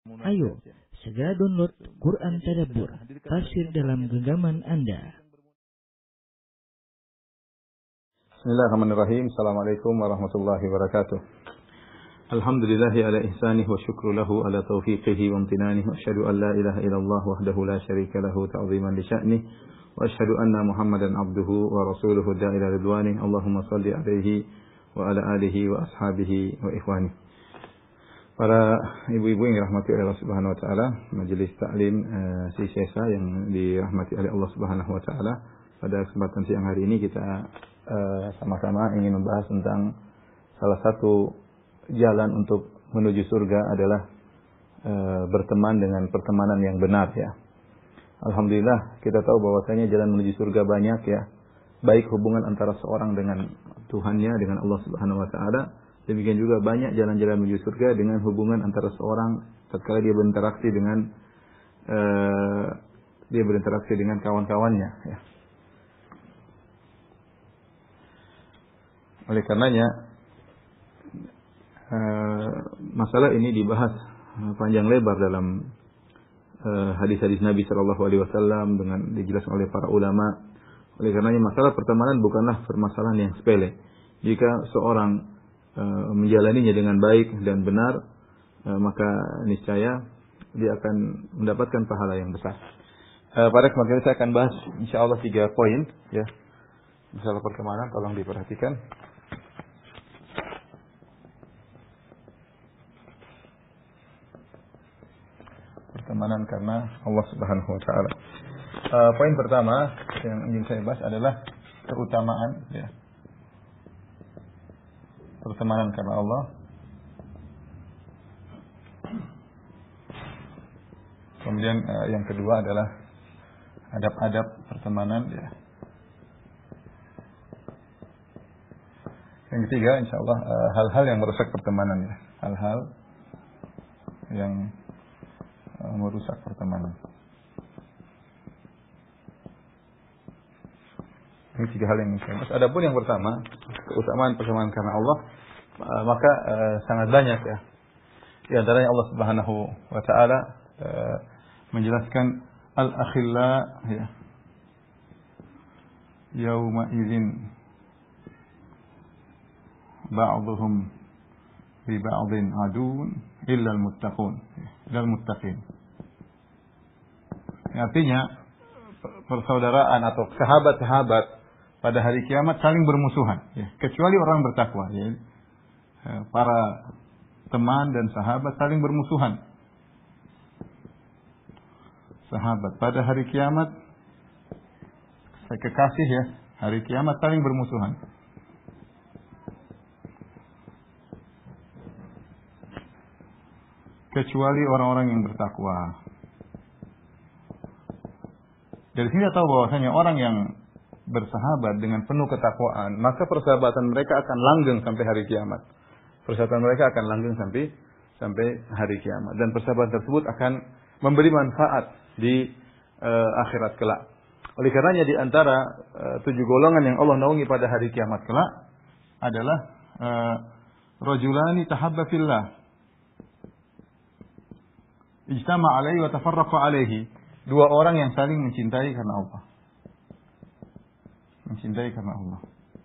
Ayo, segera download Quran Tadabbur, tafsir dalam genggaman Anda. Bismillahirrahmanirrahim. Assalamualaikum warahmatullahi wabarakatuh. Alhamdulillahi ala ihsanih wa syukru lahu ala taufiqihi wa amtinanih. Wa asyhadu an la ilaha illallah wahdahu la syarika lahu ta'ziman li sya'nih. Wa asyhadu anna Muhammadan abduhu wa rasuluhu da'ila ridwanih. Allahumma salli alaihi wa ala alihi wa ashabihi wa ikhwanih. Para ibu-ibu yang dirahmati oleh Allah Subhanahu wa taala, majelis taklim Sisa yang dirahmati oleh Allah Subhanahu wa taala. Pada kesempatan siang hari ini kita sama-sama ingin membahas tentang salah satu jalan untuk menuju surga adalah berteman dengan pertemanan yang benar ya. Alhamdulillah kita tahu bahwasanya jalan menuju surga banyak ya. Baik hubungan antara seorang dengan Tuhannya, dengan Allah Subhanahu wa taala. Demikian juga banyak jalan-jalan menuju surga dengan hubungan antara seorang tatkala dia berinteraksi dengan kawan-kawannya ya. Oleh karenanya masalah ini dibahas panjang lebar dalam hadis-hadis Nabi sallallahu alaihi wasallam dengan dijelaskan oleh para ulama. Oleh karenanya masalah pertemanan bukanlah permasalahan yang sepele. Jika seorang menjalaninya dengan baik dan benar, maka niscaya dia akan mendapatkan pahala yang besar. Pada kesempatan ini saya akan bahas insyaallah 3 poin ya. Masalah pertemanan tolong diperhatikan. Pertemanan karena Allah Subhanahu wa taala. Poin pertama yang ingin saya bahas adalah keutamaan ya. Pertemanan karena Allah. Kemudian yang kedua adalah adab-adab pertemanan ya. Yang ketiga insyaallah hal-hal yang merusak pertemanan ya. Hal-hal yang merusak pertemanan. Ini 3 hal yang saya bahas. Adapun yang pertama, keutamaan pertemanan karena Allah, maka sangat banyak ya. Di antaranya Allah Subhanahu wa taala menjelaskan al-akhilla ya. Yauma idzin ba'dhum bi ba'dhin aduun illa al-muttaqun. Illa al-muttaqin. Artinya persaudaraan atau sahabat-sahabat pada hari kiamat saling bermusuhan ya, kecuali orang bertakwa ya. Para teman dan sahabat saling bermusuhan. Sahabat pada hari kiamat, kekasih ya, hari kiamat saling bermusuhan. Kecuali orang-orang yang bertakwa. Dari sini kita tahu bahwasanya orang yang bersahabat dengan penuh ketakwaan, maka persahabatan mereka akan langgeng sampai hari kiamat. Persahabatan mereka akan langgeng sampai hari kiamat, dan persahabatan tersebut akan memberi manfaat di akhirat kelak. Oleh karenanya di antara 7 golongan yang Allah naungi pada hari kiamat kelak adalah rajulani tahabba fillah ijtama alaihi wa tafarraqa alaihi. 2 orang yang saling mencintai karena Allah. Mencintai karena Allah.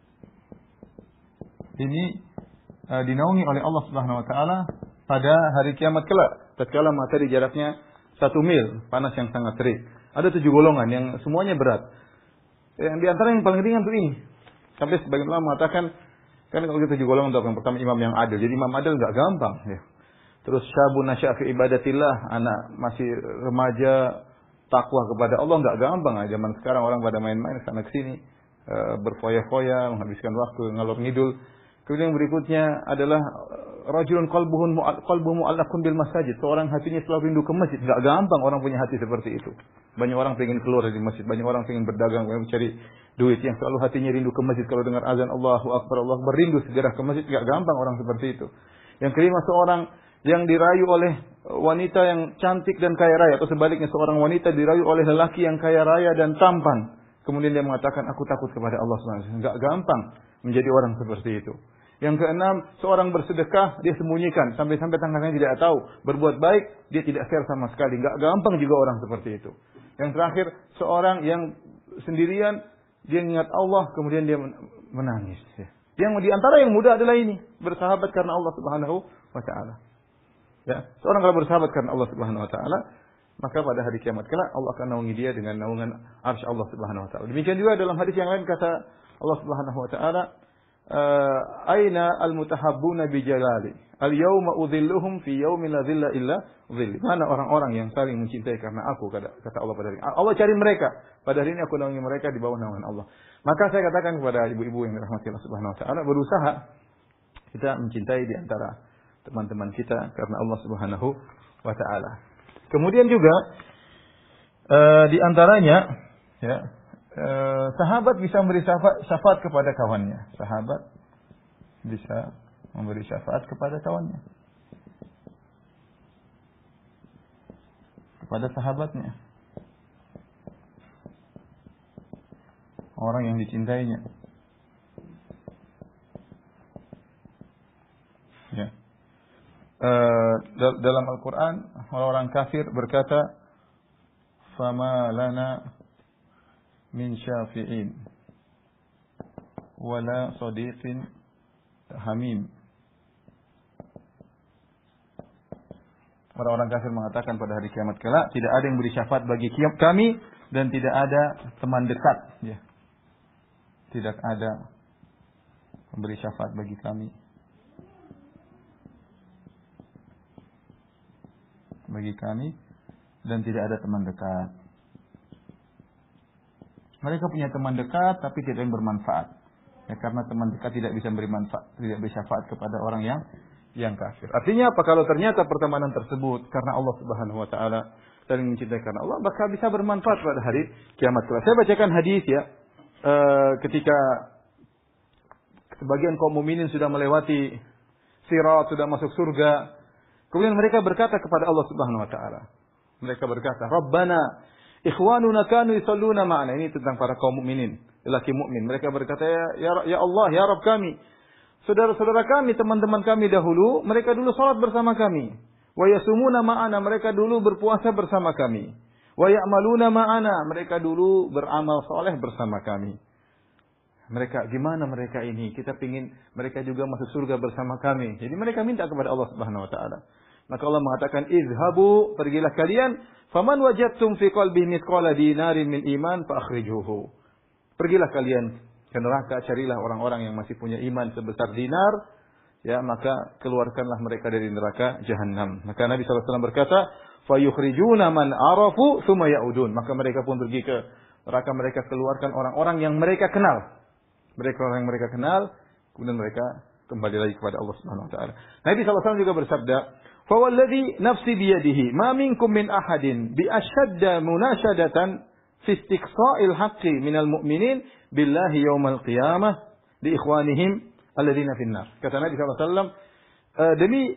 Ini dinaungi oleh Allah Subhanahu wa taala pada hari kiamat kelak. Tatkala matahari jaraknya 1 mil, panas yang sangat terik. Ada 7 golongan yang semuanya berat. Yang di antara yang paling ringan itu ini. Sampai sebagian ulama mengatakan, kan kalau kita 7 golongan untuk yang pertama imam yang adil. Jadi imam adil enggak gampang ya. Terus syabun nasya'a fi ibadatillah, anak masih remaja takwa kepada Allah enggak gampang. Zaman sekarang orang pada main-main sana sini. Berfoya-foya, menghabiskan waktu ngalor ngidul. Kemudian yang berikutnya adalah rajulun qalbuhu mu'allaqun bil masajid. Seorang hatinya selalu rindu ke masjid. Enggak gampang orang punya hati seperti itu. Banyak orang pengen keluar dari masjid, banyak orang pengen berdagang, pengen mencari duit, yang selalu hatinya rindu ke masjid. Kalau dengar azan Allahu Akbar, Allah berindu segera ke masjid. Enggak gampang orang seperti itu. Yang kelima, seorang yang dirayu oleh wanita yang cantik dan kaya raya, atau sebaliknya seorang wanita dirayu oleh lelaki yang kaya raya dan tampan. Kemudian dia mengatakan, aku takut kepada Allah SWT. Enggak gampang menjadi orang seperti itu. Yang keenam, seorang bersedekah, dia sembunyikan. Sampai-sampai tangannya tidak tahu. Berbuat baik, dia tidak share sama sekali. Nggak gampang juga orang seperti itu. Yang terakhir, seorang yang sendirian, dia ingat Allah, kemudian dia menangis. Yang di antara yang mudah adalah ini. Bersahabat karena Allah Subhanahu wa Ta'ala. Ya, seorang kalau bersahabat karena Allah Subhanahu wa Ta'ala, maka pada hari kiamat kelak Allah akan naungi dia dengan naungan arsy Allah Subhanahu wa Ta'ala. Demikian juga dalam hadis yang lain kata Allah Subhanahu wa Ta'ala, aina al-mutahabbuna bi jalali al-yawma udhilluhum fi yawmin la dhilla illa dhilli. Mana orang-orang yang saling mencintai karena aku, kata Allah pada hari ini. Allah cari mereka. Pada hari ini aku naungi mereka di bawah naungan Allah. Maka saya katakan kepada ibu-ibu yang dirahmati Allah Subhanahu wa Ta'ala, berusaha kita mencintai di antara teman-teman kita karena Allah Subhanahu wa Ta'ala. Kemudian juga di antaranya ya, sahabat bisa memberi syafaat kepada kawannya. Sahabat bisa memberi syafaat kepada kawannya, kepada sahabatnya, orang yang dicintainya. Ya. Dalam Al-Quran orang kafir berkata, "Fama lana min syafi'in wala sadiqin hamim." Orang-orang kafir mengatakan pada hari kiamat kelak tidak ada yang beri syafaat bagi kami dan tidak ada teman dekat. Ya. Tidak ada memberi syafaat bagi kami. Dan tidak ada teman dekat. Mereka punya teman dekat tapi tidak yang bermanfaat. Ya, karena teman dekat tidak bisa beri manfaat, tidak beri syafaat kepada orang yang kafir. Artinya apa? Kalau ternyata pertemanan tersebut karena Allah Subhanahu wa Ta'ala, saling mencintai karena Allah, maka bisa bermanfaat pada hari kiamat kelak. Saya bacakan hadis ya, ketika sebagian kaum mukminin sudah melewati sirat, sudah masuk surga. Kemudian mereka berkata kepada Allah Subhanahu wa Ta'ala. Mereka berkata, "Rabbana, ikhwanuna kanu yusalluna ma'ana." Ini tentang para kaum mukminin, lelaki mukmin. Mereka berkata, ya Allah, ya Rabb kami, saudara-saudara kami, teman-teman kami dahulu, mereka dulu salat bersama kami. Wa yasumuna ma'ana, mereka dulu berpuasa bersama kami. Wa ya'maluna ma'ana, mereka dulu beramal saleh bersama kami. Mereka, gimana mereka ini? Kita pingin mereka juga masuk surga bersama kami. Jadi mereka minta kepada Allah Subhanahu wa Ta'ala. Maka Allah mengatakan, "Izhabu, pergilah kalian, faman wajadtum fi qalbihi mithqala dinarin min iman fa akhrijuhu." Pergilah kalian ke neraka, carilah orang-orang yang masih punya iman sebesar dinar, ya, maka keluarkanlah mereka dari neraka jahanam. Maka Nabi SAW berkata, "Fa yukhrijuna man arafu tsumma yaudun." Maka mereka pun pergi ke neraka, mereka keluarkan orang-orang yang mereka kenal. Mereka orang yang mereka kenal, kemudian mereka kembali lagi kepada Allah Subhanahu wa Ta'ala. Nabi SAW juga bersabda, "Fawalladhi nafsi biyadihi, ma minkum min ahadin bi ashadda munashadatan fi istiqsa'il haqqi minal mu'minin billahi yawmal qiyamah li ikhwanihim alladhina finnar." Kata Nabi SAW, demi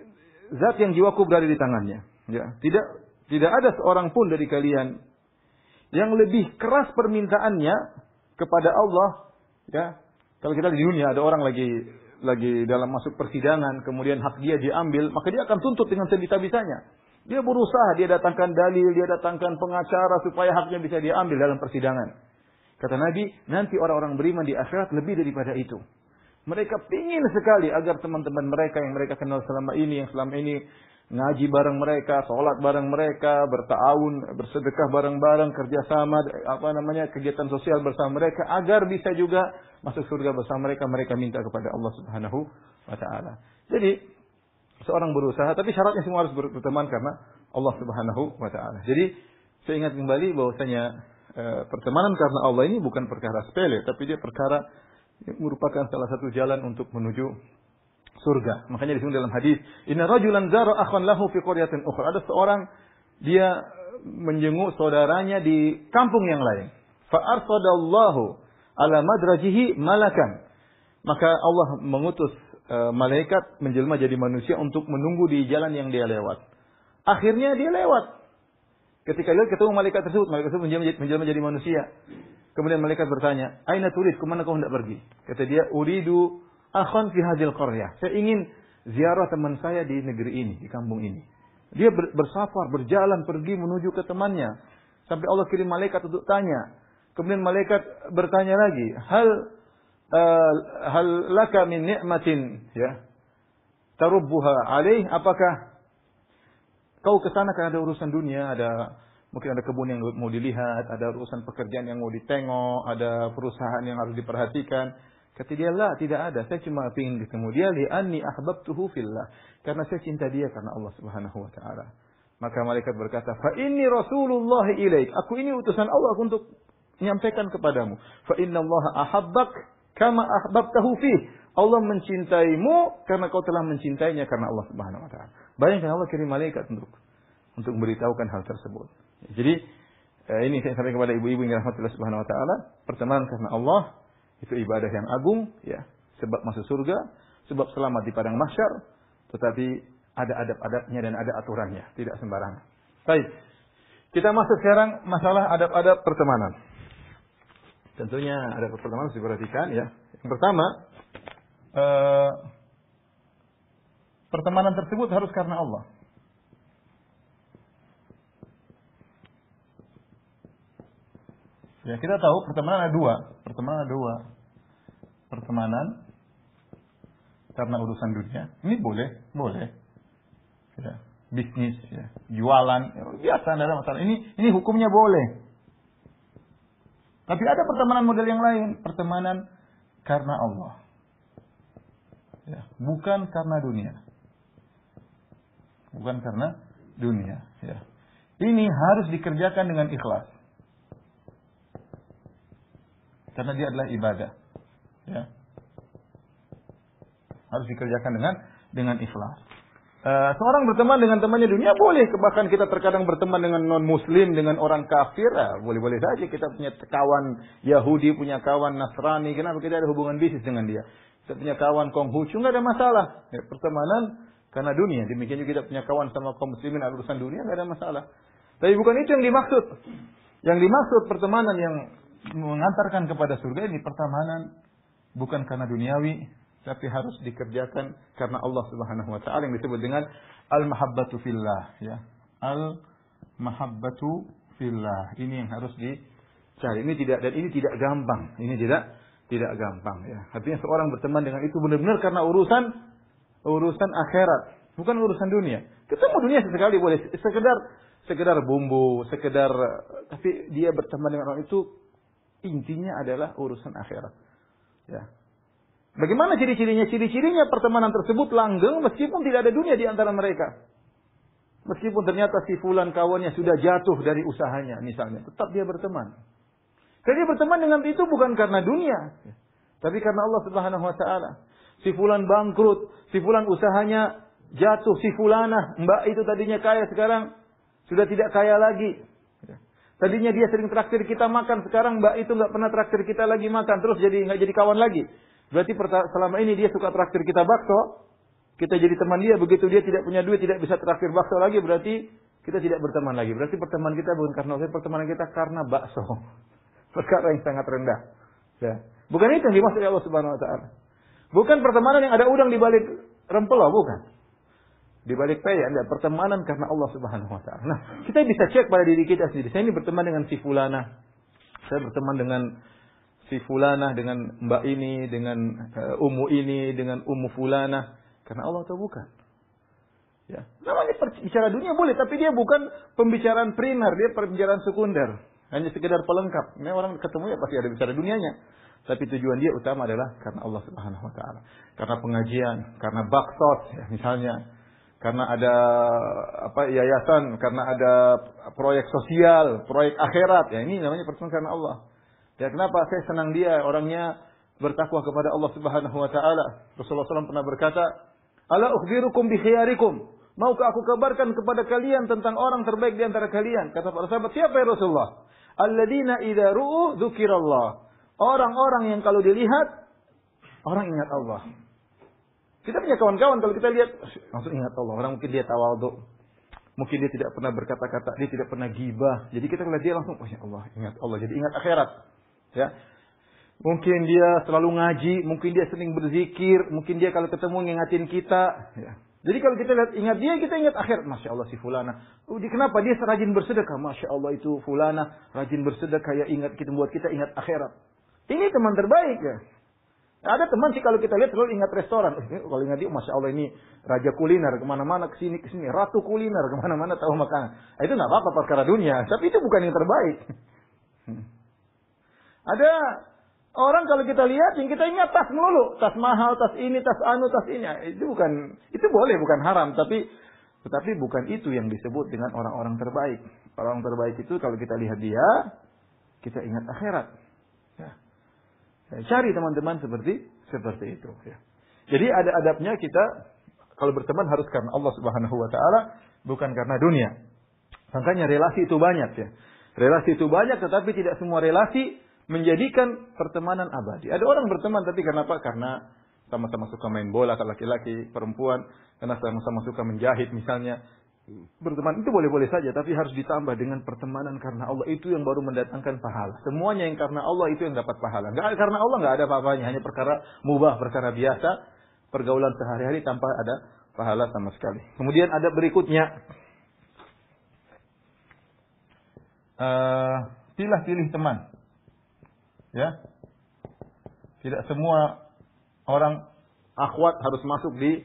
zat yang jiwaku berada di tangannya, ya, tidak ada seorang pun dari kalian yang lebih keras permintaannya kepada Allah, ya. Kalau kita di dunia ada orang lagi dalam masuk persidangan, kemudian hak dia diambil, maka dia akan tuntut dengan sebisa-bisanya. Dia berusaha, dia datangkan dalil, dia datangkan pengacara supaya haknya bisa diambil dalam persidangan. Kata Nabi, nanti orang-orang beriman di akhirat lebih daripada itu. Mereka pingin sekali agar teman-teman mereka yang mereka kenal selama ini, yang selama ini ngaji bareng mereka, sholat bareng mereka, berta'awun, bersedekah bareng-bareng, kerjasama, kegiatan sosial bersama mereka, agar bisa juga masuk surga bersama mereka. Mereka minta kepada Allah Subhanahu wa Ta'ala. Jadi seorang berusaha, tapi syaratnya semua harus berteman karena Allah Subhanahu wa Ta'ala. Jadi saya ingat kembali bahwasanya pertemanan karena Allah ini bukan perkara sepele, tapi dia perkara yang merupakan salah satu jalan untuk menuju surga. Makanya disebut dalam hadis, "Inna rajulan zara akhan lahu fi qaryatin ukhra." Ada seorang dia menjenguk saudaranya di kampung yang lain. Fa arsadallahu ala madrajihi malakan. Maka Allah mengutus malaikat menjelma jadi manusia untuk menunggu di jalan yang dia lewat. Akhirnya dia lewat. Ketika dia ketemu malaikat tersebut menjelma jadi manusia. Kemudian malaikat bertanya, "Aina turid? Kemana kau hendak pergi?" Kata dia, "Uridu akhan fi hadhil qaryah. Saya ingin ziarah teman saya di negeri ini, di kampung ini. Dia bersafar, berjalan pergi menuju ke temannya. Sampai Allah kirim malaikat untuk tanya. Kemudian malaikat bertanya lagi, hal laka min ni'matin ya tarubbuha alaih, apakah kau ke sana karena ada urusan dunia, mungkin ada kebun yang mau dilihat, ada urusan pekerjaan yang mau ditengok, ada perusahaan yang harus diperhatikan. Kata dia, la, tidak ada. Saya cuma ingin ketemu dia li'anni ahbabtuhu fillah. Karena saya cinta dia karena Allah Subhanahu wa taala. Maka malaikat berkata, fa inni rasulullah ilaik. Aku ini utusan Allah untuk menyampaikan kepadamu. Fa innallaha ahabbak kama ahbabtahu fih. Allah mencintaimu karena kau telah mencintainya karena Allah Subhanahu wa taala. Bayangkan Allah kirim malaikat untuk memberitahukan hal tersebut. Jadi ini saya sampaikan kepada ibu-ibu yang dirahmati Allah Subhanahu wa taala, pertemanan karena Allah itu ibadah yang agung ya, sebab masuk surga, sebab selamat di padang mahsyar, tetapi ada adab-adabnya dan ada aturannya, tidak sembarangan. Baik. Kita masuk sekarang masalah adab-adab pertemanan. Tentunya adab pertemanan harus diperhatikan ya. Yang pertama, pertemanan tersebut harus karena Allah. Ya, kita tahu pertemanan ada dua. Pertemanan karena urusan dunia. Ini boleh. Ya, bisnis, ya, jualan, ya, biasa, tidak ada masalah. Ini hukumnya boleh. Tapi ada pertemanan model yang lain, pertemanan karena Allah. Ya, bukan karena dunia. Bukan karena dunia. Ya. Ini harus dikerjakan dengan ikhlas. Karena dia adalah ibadah. Ya. Harus dikerjakan dengan ikhlas. Seorang berteman dengan temannya dunia boleh. Bahkan kita terkadang berteman dengan non-muslim, dengan orang kafir. Boleh-boleh saja kita punya kawan Yahudi, punya kawan Nasrani. Kenapa kita ada hubungan bisnis dengan dia? Kita punya kawan Konghucu, nggak ada masalah. Ya, pertemanan karena dunia. Demikian juga kita punya kawan sama kaum muslimin, ada urusan dunia, nggak ada masalah. Tapi bukan itu yang dimaksud. Yang dimaksud pertemanan yang mengantarkan kepada surga ini pertemanan bukan karena duniawi, tapi harus dikerjakan karena Allah Subhanahu wa taala, yang disebut dengan al-mahabbatu fillah ya. Al-mahabbatu fillah. Ini yang harus dicari. Ini tidak gampang. Ini tidak gampang ya. Artinya seorang berteman dengan itu benar-benar karena urusan akhirat, bukan urusan dunia. Ketemu dunia sesekali boleh, sekedar bumbu, tapi dia berteman dengan orang itu intinya adalah urusan akhirat. Ya. Bagaimana ciri-cirinya? Ciri-cirinya pertemanan tersebut langgeng meskipun tidak ada dunia di antara mereka. Meskipun ternyata si fulan kawannya sudah jatuh dari usahanya misalnya, tetap dia berteman. Karena dia berteman dengan itu bukan karena dunia, tapi karena Allah Subhanahu wa taala. Si fulan bangkrut, si fulan usahanya jatuh, si fulanah, mbak itu tadinya kaya sekarang sudah tidak kaya lagi. Tadinya dia sering traktir kita makan, sekarang mbak itu nggak pernah traktir kita lagi makan, terus nggak jadi kawan lagi. Berarti selama ini dia suka traktir kita bakso, kita jadi teman dia, begitu dia tidak punya duit, tidak bisa traktir bakso lagi, berarti kita tidak berteman lagi. Berarti pertemanan kita bukan karena Allah, pertemanan kita karena bakso. Perkara yang sangat rendah. Ya. Bukan itu yang dimaksud Allah Subhanahu wa taala. Bukan pertemanan yang ada udang di balik rempelo, bukan. Di balik peyek, Anda pertemanan karena Allah Subhanahu wa taala. Nah, kita bisa cek pada diri kita sendiri. Saya ini berteman dengan si fulana. Saya berteman dengan si fulana, dengan mbak ini, dengan ummu ini, dengan ummu fulana karena Allah atau bukan? Ya. Namanya bicara dunia boleh, tapi dia bukan pembicaraan primer, dia pembicaraan sekunder. Hanya sekedar pelengkap. Ini orang ketemu ya pasti ada bicara dunianya. Tapi tujuan dia utama adalah karena Allah Subhanahu wa taala. Karena pengajian, karena baksot ya, misalnya. Karena ada yayasan, karena ada proyek sosial, proyek akhirat. Ya ini namanya pertemuan karena Allah. Ya kenapa saya senang dia orangnya bertakwa kepada Allah Subhanahu wa taala. Rasulullah SAW pernah berkata, "Ala ukhbirukum bi khiyarikum?" Maukah aku kabarkan kepada kalian tentang orang terbaik di antara kalian? Kata para sahabat, siapa ya Rasulullah? Alladzina idza ru'u dzukirallah. Orang-orang yang kalau dilihat orang ingat Allah. Kita punya kawan-kawan kalau kita lihat langsung ingat Allah. Orang mungkin dia tawadhu. Mungkin dia tidak pernah berkata-kata, dia tidak pernah gibah. Jadi kita lihat dia langsung, oh ya Allah, ingat Allah. Jadi ingat akhirat. Ya. Mungkin dia selalu ngaji, mungkin dia sering berzikir, mungkin dia kalau ketemu ngingatin kita. Ya. Jadi kalau kita lihat ingat dia, kita ingat akhir. Masya Allah si fulana. Kenapa dia rajin bersedekah? Masya Allah itu fulana rajin bersedekah, ya ingat kita, buat kita ingat akhirat. Ini teman terbaik ya. Ada teman sih kalau kita lihat selalu ingat restoran. Kalau ingat dia, Masya Allah ini raja kuliner, kemana-mana kesini, ratu kuliner, kemana-mana tahu makanan. Itu nggak apa-apa perkara dunia, tapi itu bukan yang terbaik. Ada orang kalau kita lihat yang kita ingat tas melulu, tas mahal, tas ini, tas anu, tas ini. Itu boleh, bukan haram, tetapi bukan itu yang disebut dengan orang-orang terbaik. Orang terbaik itu kalau kita lihat dia, kita ingat akhirat. Ya. Cari teman-teman seperti itu. Ya. Jadi ada adabnya kita kalau berteman harus karena Allah Subhanahu Wa Taala, bukan karena dunia. Makanya relasi itu banyak ya. Relasi itu banyak, tetapi tidak semua relasi menjadikan pertemanan abadi. Ada orang berteman tapi kenapa? Karena sama-sama suka main bola, kalau laki-laki, perempuan, karena sama-sama suka menjahit misalnya. Berteman itu boleh-boleh saja, tapi harus ditambah dengan pertemanan karena Allah, itu yang baru mendatangkan pahala. Semuanya yang karena Allah itu yang dapat pahala. Karena Allah nggak ada apa-apanya, hanya perkara mubah, perkara biasa, pergaulan sehari-hari tanpa ada pahala sama sekali. Kemudian ada berikutnya, pilih teman. Ya, tidak semua orang akhwat harus masuk di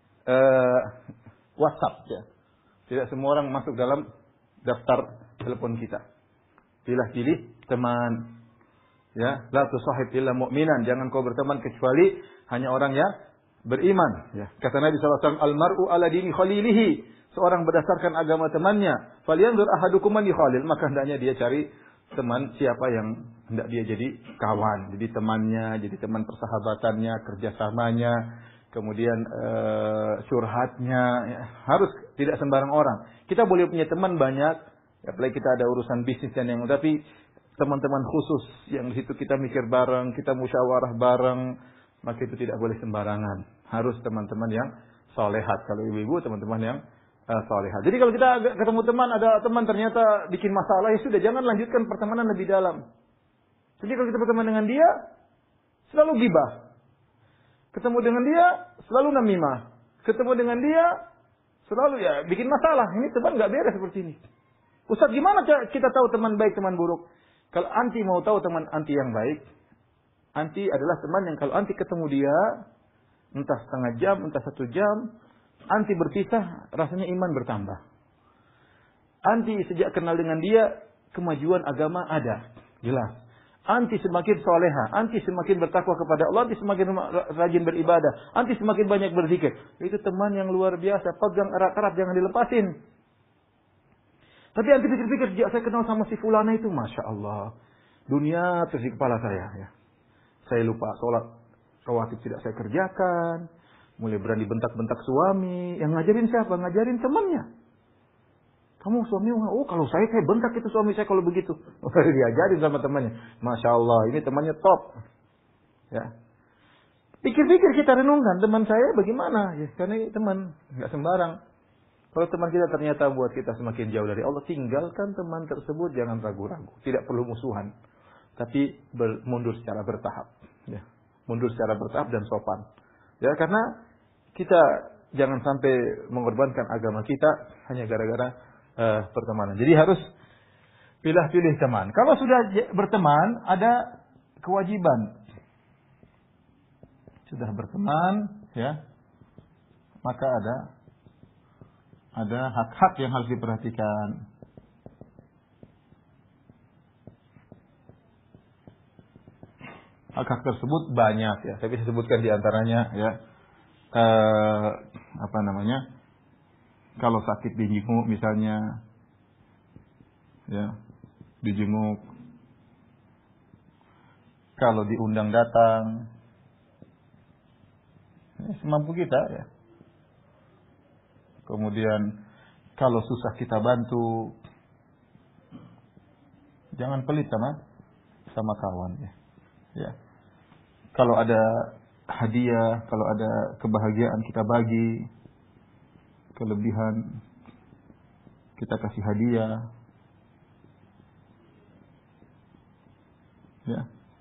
WhatsApp. Ya. Tidak semua orang masuk dalam daftar telepon kita. Pilih teman. Ya, la tusahib illa mu'minan. Jangan kau berteman kecuali hanya orang yang beriman. Ya. Kata Nabi SAW, al-mar'u ala dini khalilihi. Seorang berdasarkan agama temannya. Falyanzur ahadukum man yukhalil. Maka hendaknya dia cari teman siapa yang hendak dia jadi kawan, jadi temannya, jadi teman persahabatannya, kerjasamanya, kemudian curhatnya. Ya. Harus tidak sembarang orang. Kita boleh punya teman banyak, apalagi kita ada urusan bisnis dan yang, tapi teman-teman khusus yang di situ kita mikir bareng, kita musyawarah bareng, maka itu tidak boleh sembarangan. Harus teman-teman yang solehat. Kalau ibu-ibu, teman-teman yang solehat. Jadi kalau kita ketemu teman, ada teman ternyata bikin masalah, ya sudah, jangan lanjutkan pertemanan lebih dalam. Jadi kalau kita berteman dengan dia, selalu gibah. Ketemu dengan dia, selalu namimah. Ketemu dengan dia, selalu ya bikin masalah. Ini teman nggak beres seperti ini. Ustaz, gimana kita tahu teman baik, teman buruk? Kalau anti mau tahu teman anti yang baik, anti adalah teman yang kalau anti ketemu dia, entah setengah jam, entah 1 jam, anti berpisah, rasanya iman bertambah. Anti sejak kenal dengan dia, kemajuan agama ada, jelas. Anti semakin soleha, anti semakin bertakwa kepada Allah, anti semakin rajin beribadah, anti semakin banyak berzikir. Itu teman yang luar biasa, pegang erat-erat, jangan dilepasin. Tapi anti pikir-pikir, sejak saya kenal sama si fulana itu, Masya Allah, dunia terus di kepala saya. Ya. Saya lupa sholat rawatib tidak saya kerjakan, mulai berani bentak-bentak suami. Yang ngajarin siapa? Ngajarin temannya. Kamu suami, kalau saya bentak itu suami saya kalau begitu. Diajarin sama temannya. Masya Allah, ini temannya top. Ya. Pikir-pikir kita renungkan, teman saya bagaimana? Ya, karena ini teman, nggak sembarang. Kalau teman kita ternyata buat kita semakin jauh dari Allah, tinggalkan teman tersebut, jangan ragu-ragu. Tidak perlu musuhan. Tapi mundur secara bertahap. Ya. Mundur secara bertahap dan sopan. Ya, karena kita jangan sampai mengorbankan agama kita hanya gara-gara pertemanan. Jadi harus pilih teman. Kalau sudah berteman, ada kewajiban. Sudah berteman, ya, maka ada hak-hak yang harus diperhatikan. Hak-hak tersebut banyak, ya. Saya bisa sebutkan di antaranya, ya. Kalau sakit dijenguk misalnya, ya, dijenguk. Kalau diundang datang, ya, semampu kita, ya. Kemudian kalau susah kita bantu, jangan pelit sama kawan, ya. Ya. Kalau ada hadiah, kalau ada kebahagiaan kita bagi. Kelebihan kita kasih hadiah, ya.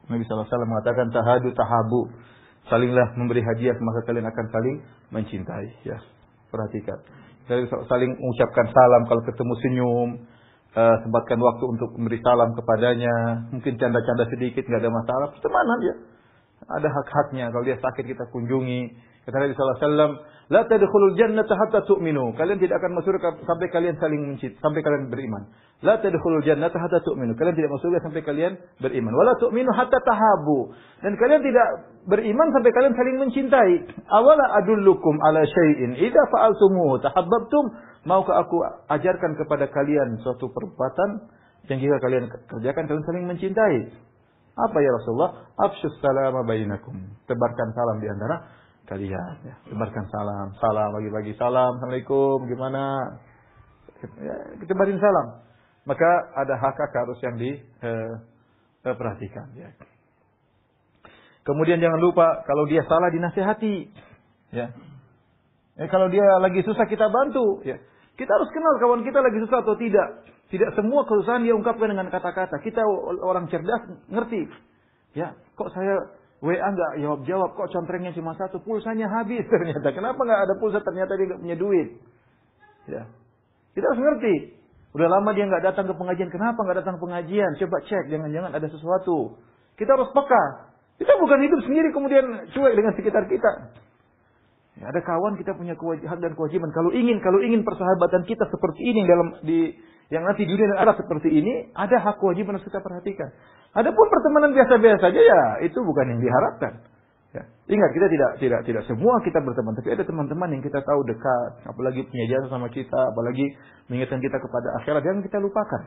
Nabi SAW mengatakan tahadu tahabu. Salinglah memberi hadiah maka kalian akan saling mencintai. Ya, perhatikan. Saling mengucapkan salam kalau ketemu senyum. Sempatkan waktu untuk memberi salam kepadanya. Mungkin canda-canda sedikit nggak ada masalah. Pertemanan ya. Ada hak-haknya. Kalau dia sakit kita kunjungi. Kata Nabi SAW, la tadkhulul jannata hatta tu'minu. Kalian tidak akan masuk surga sampai kalian saling mencintai, sampai kalian beriman. La tadkhulul jannata hatta tu'minu. Kalian tidak masuk surga sampai kalian beriman. Wala tu'minu hatta tahabu. Dan kalian tidak beriman sampai kalian saling mencintai. Awala adullukum ala syai'in idza fa'altumuhu tahabbtum. Maukah aku ajarkan kepada kalian suatu perbuatan yang jika kalian kerjakan kalian saling mencintai? Apa ya Rasulullah? Afshus salama bainakum. Tebarkan salam di antara kalian. Ya. Tebarkan salam. Salam bagi-bagi salam. Assalamualaikum. Gimana? Ya, tebarin salam. Maka ada hak-hak harus yang diperhatikan. Ya. Kemudian jangan lupa kalau dia salah dinasihati. Ya. Kalau dia lagi susah kita bantu. Ya. Kita harus kenal kawan kita lagi susah atau tidak. Tidak semua kesusahan dia ungkapkan dengan kata-kata. Kita orang cerdas ngerti. Ya, kok saya WA nggak jawab, kok contrengnya cuma satu, pulsanya habis ternyata. Kenapa nggak ada pulsa? Ternyata dia nggak punya duit. Ya, kita harus ngerti. Udah lama dia nggak datang ke pengajian. Kenapa nggak datang pengajian? Coba cek, jangan-jangan ada sesuatu. Kita harus peka. Kita bukan hidup sendiri kemudian cuek dengan sekitar kita. Ya, ada kawan kita punya hak dan kewajiban. Kalau ingin persahabatan kita seperti ini yang nanti di dunia dan akhirat seperti ini, ada hak kewajiban harus kita perhatikan. Adapun pertemanan biasa-biasa saja ya itu bukan yang diharapkan. Ya. Ingat kita tidak semua kita berteman, tapi ada teman-teman yang kita tahu dekat, apalagi punya jasa sama kita, apalagi mengingatkan kita kepada akhirat, yang kita lupakan.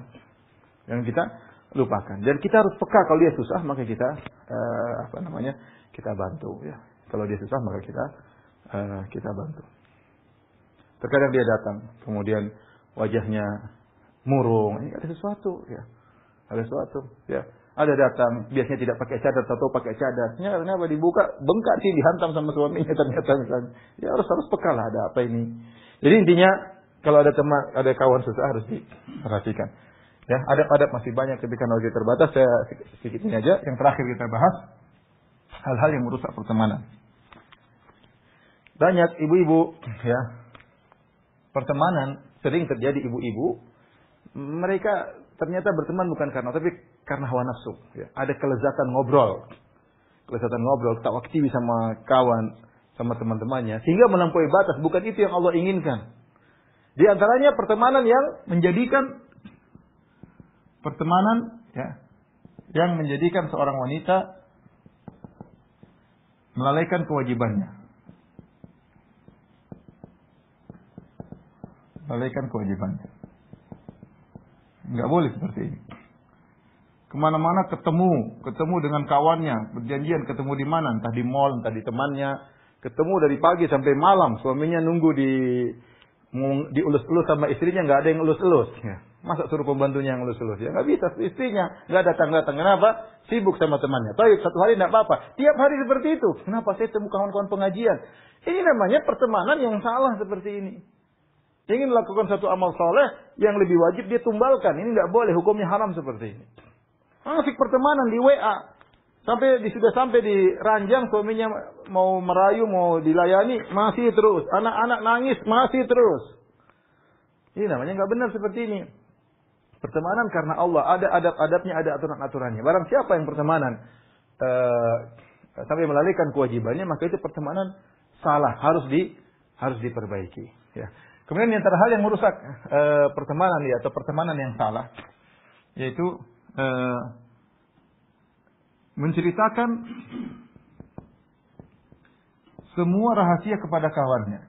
Dan kita harus peka kalau dia susah maka kita kita bantu ya. Kalau dia susah maka kita bantu. Terkadang dia datang, kemudian wajahnya murung, ini ada sesuatu, ya. Ada sesuatu, ya. Ada datang, biasanya tidak pakai cadar, atau pakai cadar. Kenapa dibuka, bengkak sih, dihantam sama suaminya ternyata misalnya. Ya harus peka lah, ada apa ini. Jadi intinya, kalau ada kawan susah harus diperhatikan. Ya, adab masih banyak, tapi karena waktu terbatas, saya sedikit ini aja. Yang terakhir kita bahas, hal-hal yang merusak pertemanan. Banyak ibu-ibu, ya, pertemanan sering terjadi ibu-ibu, mereka ternyata berteman bukan tapi karena hawa nafsu. Ya. Ada kelezatan ngobrol, ketawa aktivis sama kawan, sama teman-temannya, sehingga melampaui batas. Bukan itu yang Allah inginkan. Di antaranya pertemanan yang menjadikan yang menjadikan seorang wanita melalaikan kewajibannya. Nggak boleh seperti ini. Kemana-mana ketemu dengan kawannya, berjanjian ketemu di mana, entah di mall, entah di temannya, ketemu dari pagi sampai malam, suaminya nunggu dielus-elus sama istrinya, nggak ada yang elus-elus. Ya. Masa suruh pembantunya yang elus-elus? Ya nggak bisa, istrinya nggak datang-datang. Kenapa? Sibuk sama temannya. Tapi satu hari nggak apa-apa. Tiap hari seperti itu. Kenapa saya temu kawan-kawan pengajian? Ini namanya pertemanan yang salah seperti ini. Ingin melakukan satu amal soleh yang lebih wajib dia tumbalkan. Ini nggak boleh, hukumnya haram seperti ini. Asik pertemanan di WA. Sudah sampai di ranjang, suaminya mau merayu, mau dilayani, masih terus. Anak-anak nangis, masih terus. Ini namanya nggak benar seperti ini. Pertemanan karena Allah, ada adab-adabnya, ada aturan-aturannya. Barang siapa yang pertemanan sampai melalaikan kewajibannya, maka itu pertemanan salah, harus diperbaiki. Ya. Kemudian yang hal yang merusak pertemanan atau pertemanan yang salah, yaitu menceritakan semua rahasia kepada kawannya,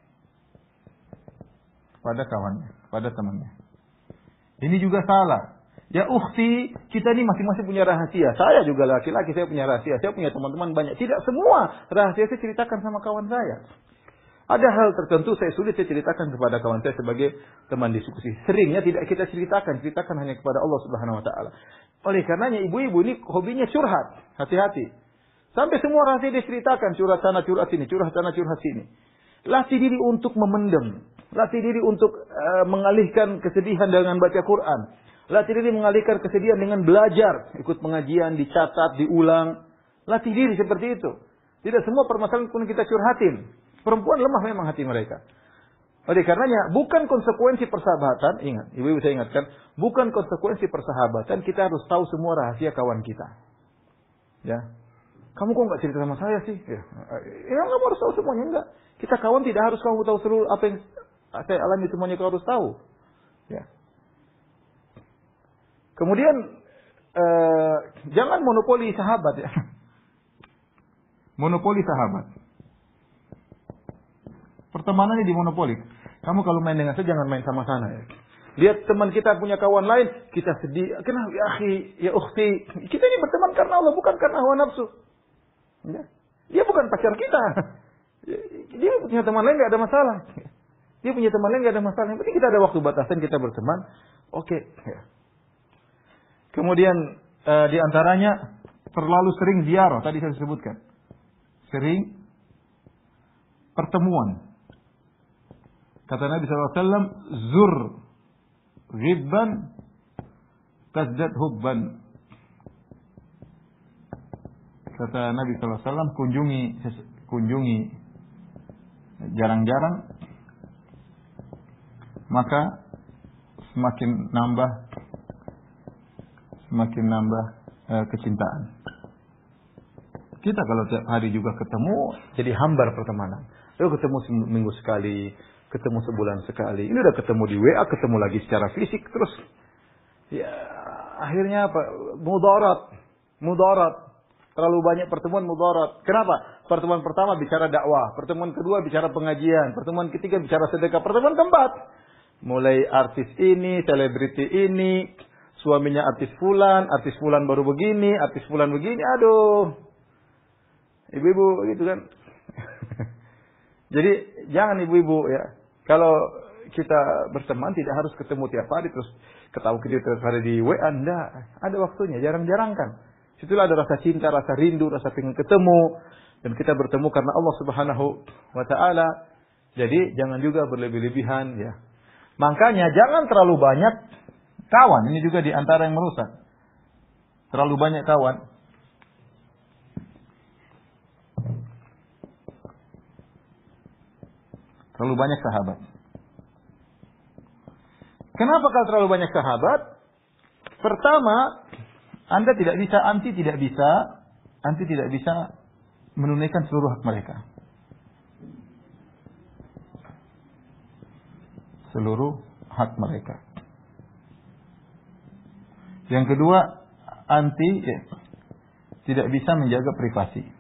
kepada temannya. Ini juga salah. Ya ukhti, kita ini masing-masing punya rahasia. Saya juga laki-laki, saya punya rahasia. Saya punya teman-teman banyak. Tidak semua rahasia saya ceritakan sama kawan saya. Ada hal tertentu saya ceritakan kepada kawan saya sebagai teman diskusi. Seringnya tidak kita ceritakan hanya kepada Allah Subhanahu wa taala. Oleh karenanya ibu-ibu ini hobinya curhat. Hati-hati. Sampai semua rahasia dia ceritakan, curhat sana, curhat sini, curhat sana, curhat sini. Latih diri untuk memendam, latih diri untuk mengalihkan kesedihan dengan baca Quran. Latih diri mengalihkan kesedihan dengan belajar. Ikut pengajian, dicatat, diulang. Latih diri seperti itu. Tidak semua permasalahan pun kita curhatin. Perempuan lemah memang hati mereka. Oleh karenanya, bukan konsekuensi persahabatan. Ingat, ibu-ibu saya ingatkan. Bukan konsekuensi persahabatan. Kita harus tahu semua rahasia kawan kita. Ya. Kamu kok nggak cerita sama saya sih? Ya, kamu harus tahu semuanya. Enggak. Kita kawan tidak harus kamu tahu seluruh apa yang saya alami semuanya kau harus tahu. Ya. Kemudian jangan monopoli sahabat ya. Monopoli sahabat. Pertemanannya dimonopoli. Kamu kalau main dengan saya jangan main sama sana ya. Lihat teman kita punya kawan lain, kita sedih. Kenapa ya akhi, ya ukhti? Kita ini berteman karena Allah, bukan karena hawa nafsu. Ya. Dia bukan pacar kita. Dia punya teman lain nggak ada masalah. Dia punya teman lain nggak ada masalah. Yang penting kita ada waktu batasan kita berteman. Oke. Ya. Kemudian di antaranya terlalu sering ziarah. Tadi saya sebutkan. Sering pertemuan. Kata Nabi SAW, zur ghibban tazdad hubban. Kata Nabi SAW, kunjungi jarang-jarang, maka semakin nambah kecintaan. Kita kalau tiap hari juga ketemu, jadi hambar pertemanan. Lalu ketemu seminggu sekali, ketemu sebulan sekali. Ini udah ketemu di WA, ketemu lagi secara fisik terus. Ya, akhirnya apa? Mudarat. Terlalu banyak pertemuan mudarat. Kenapa? Pertemuan pertama bicara dakwah, pertemuan kedua bicara pengajian, pertemuan ketiga bicara sedekah, pertemuan keempat mulai artis ini, selebriti ini, suaminya artis fulan baru begini, artis fulan begini. Aduh. Ibu-ibu gitu kan. Jadi jangan ibu-ibu ya. Kalau kita berteman tidak harus ketemu tiap hari terus ketahui kita tiap hari di WA. Enggak. Ada waktunya, jarang-jarang kan. Situlah ada rasa cinta, rasa rindu, rasa pengen ketemu. Dan kita bertemu karena Allah Subhanahu wa ta'ala. Jadi jangan juga berlebih-lebihan ya. Makanya jangan terlalu banyak kawan. Ini juga di antara yang merusak. Terlalu banyak kawan. Terlalu banyak sahabat. Kenapa kalau terlalu banyak sahabat? Pertama, anti tidak bisa menunaikan seluruh hak mereka. Seluruh hak mereka. Yang kedua, tidak bisa menjaga privasi.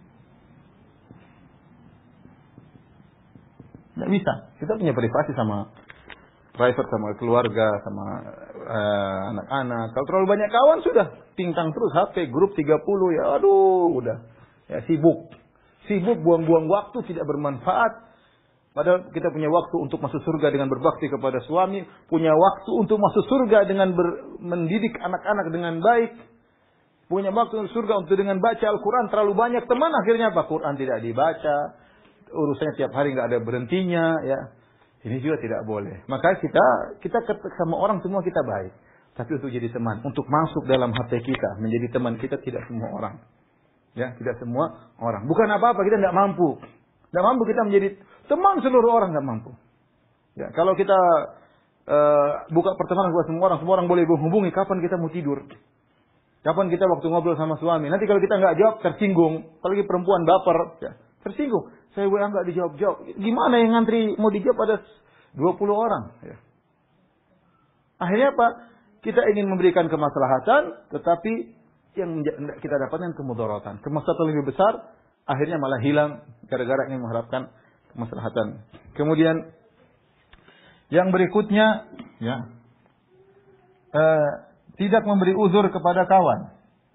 Tidak bisa. Kita punya privasi sama keluarga, sama anak-anak. Kalau terlalu banyak kawan sudah tingkang terus HP grup 30 ya. Aduh, udah. Ya sibuk buang-buang waktu tidak bermanfaat. Padahal kita punya waktu untuk masuk surga dengan berbakti kepada suami, punya waktu untuk masuk surga dengan mendidik anak-anak dengan baik. Punya waktu untuk surga untuk dengan baca Al-Qur'an. Terlalu banyak teman akhirnya apa? Quran tidak dibaca. Urusannya tiap hari nggak ada berhentinya ya. Ini juga tidak boleh. Maka kita sama orang semua kita baik. Tapi untuk jadi teman, untuk masuk dalam hati kita, menjadi teman kita tidak semua orang. Ya, tidak semua orang. Bukan apa-apa, kita tidak mampu. Tidak mampu kita menjadi teman seluruh orang, nggak mampu. Ya, kalau kita buka pertemanan buat semua orang boleh menghubungi. Kapan kita mau tidur? Kapan kita waktu ngobrol sama suami? Nanti kalau kita nggak jawab tersinggung. Apalagi perempuan baper, ya, tersinggung. Saya WA nggak dijawab-jawab. Gimana yang ngantri mau dijawab ada 20 orang? Ya. Akhirnya apa? Kita ingin memberikan kemaslahatan, tetapi yang kita dapatkan kemudaratan. Kemaslahatan lebih besar, akhirnya malah hilang gara-gara ingin mengharapkan kemaslahatan. Kemudian yang berikutnya, ya, tidak memberi uzur kepada kawan.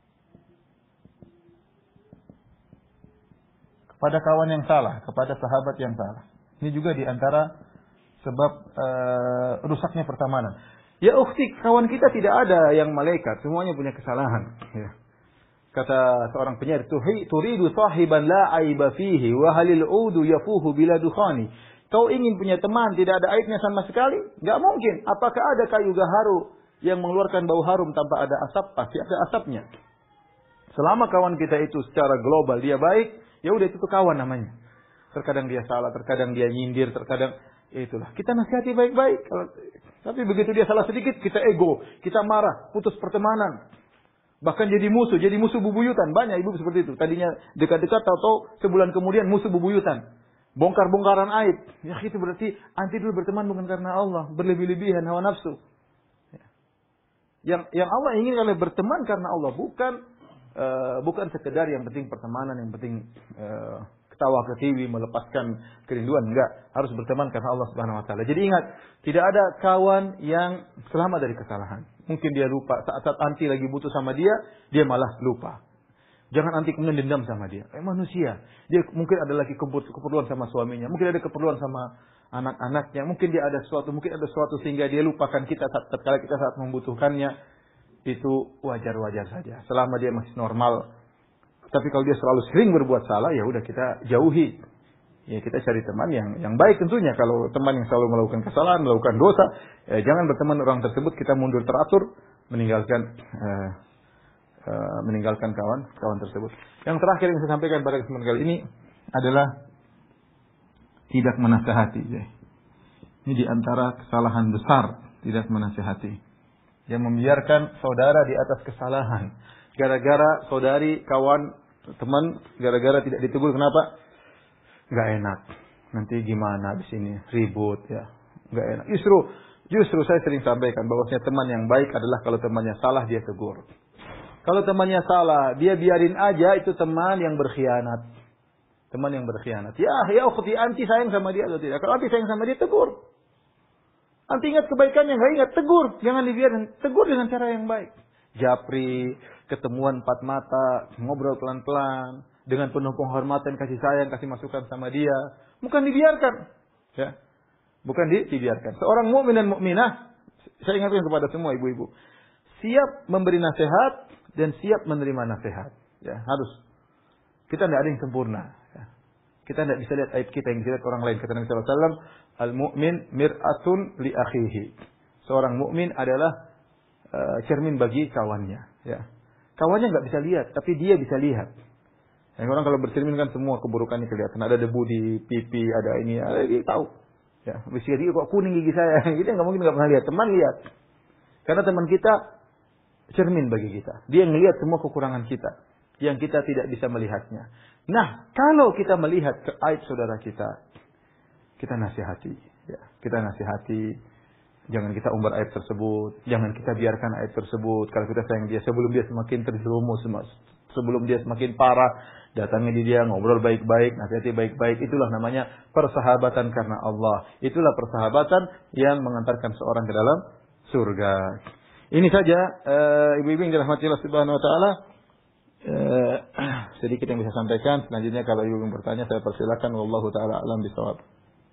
Kepada kawan yang salah, kepada sahabat yang salah. Ini juga diantara sebab rusaknya pertemanan. Ya ukhti, kawan kita tidak ada yang malaikat, semuanya punya kesalahan. Ya. Kata seorang penyair, turidu sahiban la aiba fihi, wa halil udu yafuhu bila dukhani. Kau ingin punya teman tidak ada aibnya sama sekali? Enggak mungkin. Apakah ada kayu gaharu yang mengeluarkan bau harum tanpa ada asap, pasti ada asapnya. Selama kawan kita itu secara global dia baik, ya udah itu tuh kawan namanya. Terkadang dia salah, terkadang dia nyindir, terkadang itulah. Kita nasihati baik-baik. Tapi begitu dia salah sedikit, kita ego, kita marah, putus pertemanan. Bahkan jadi musuh bubuyutan. Banyak ibu seperti itu. Tadinya dekat-dekat, tahu-tahu sebulan kemudian musuh bubuyutan. Bongkar-bongkaran aib. Ya itu berarti anti dulu berteman bukan karena Allah, berlebih-lebihan hawa nafsu. Yang Allah ingin kalian berteman karena Allah, bukan sekedar yang penting pertemanan, yang penting ketawa ketiwi, melepaskan kerinduan, enggak. Harus berteman karena Allah Subhanahu wa taala. Jadi ingat, tidak ada kawan yang selamat dari kesalahan. Mungkin dia lupa, saat anti lagi butuh sama dia malah lupa. Jangan anti kemudian dendam sama dia. Manusia, dia mungkin ada lagi keperluan sama suaminya, mungkin ada keperluan sama anak-anaknya, mungkin ada sesuatu sehingga dia lupakan kita tatkala kita saat membutuhkannya. Itu wajar-wajar saja, selama dia masih normal. Tapi kalau dia selalu sering berbuat salah, ya udah kita jauhi. Ya kita cari teman yang baik tentunya. Kalau teman yang selalu melakukan kesalahan, melakukan dosa, jangan berteman orang tersebut. Kita mundur teratur, meninggalkan kawan tersebut. Yang terakhir yang saya sampaikan pada kesempatan kali ini adalah tidak menasihati. Ini di antara kesalahan besar, tidak menasihati. Yang membiarkan saudara di atas kesalahan. Gara-gara saudari, kawan, teman, gara-gara tidak ditegur, kenapa? Nggak enak. Nanti gimana di sini? Ribut ya. Nggak enak. Justru saya sering sampaikan bahwasanya teman yang baik adalah kalau temannya salah dia tegur. Kalau temannya salah, dia biarin aja, itu teman yang berkhianat. Teman yang berkhianat. Ya ukhti, anti sayang sama dia atau tidak? Kalau anti sayang sama dia, tegur. Anti ingat kebaikannya, nggak ingat, tegur. Jangan dibiarin. Tegur dengan cara yang baik. Japri, ketemuan 4 mata, ngobrol pelan-pelan, dengan penuh penghormatan, kasih sayang, kasih masukan sama dia. Bukan dibiarkan. Ya. Bukan dibiarkan. Seorang mukmin dan mukminah, saya ingatkan kepada semua ibu-ibu, siap memberi nasihat dan siap menerima nasihat. Ya, harus. Kita tidak ada yang sempurna. Ya. Kita tidak bisa lihat aib kita yang dilihat orang lain. Kata Nabi sallallahu alaihi wasallam, al-mu'min mir'atun li akhihi. Seorang mukmin adalah cermin bagi kawannya. Ya. Kawannya nggak bisa lihat, tapi dia bisa lihat. Yang orang kalau bercermin kan semua keburukannya kelihatan. Ada debu di pipi, ada ini, dia tahu. Ya, bisa dia kok kuning gigi saya. Kita nggak mungkin nggak pernah lihat. Teman lihat. Karena teman kita cermin bagi kita. Dia ngelihat semua kekurangan kita yang kita tidak bisa melihatnya. Nah, kalau kita melihat aib saudara kita nasihati. Ya, kita nasihati. Jangan kita umbar aib tersebut. Jangan kita biarkan aib tersebut. Kalau kita sayang dia, sebelum dia semakin terjerumus, sebelum dia semakin parah, datangi dia, ngobrol baik-baik, nasihati baik-baik. Itulah namanya persahabatan karena Allah. Itulah persahabatan yang mengantarkan seorang ke dalam surga. Ini saja ibu-ibu yang dirahmati Allah Subhanahu wa taala. Sedikit yang bisa sampaikan. Selanjutnya kalau ibu bertanya, saya persilakan. Wallahu taala alam bisawab.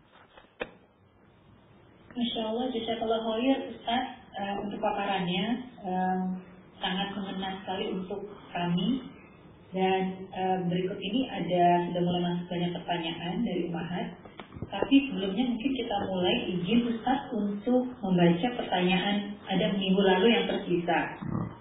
Masya Allah, jazakallahu khairan Ustaz untuk paparannya, sangat mengena sekali untuk kami. Dan berikut ini sudah mulai masuk banyak pertanyaan dari Ummahat. Tapi sebelumnya mungkin kita mulai izin Ustaz untuk membaca pertanyaan ada minggu lalu yang tersisa.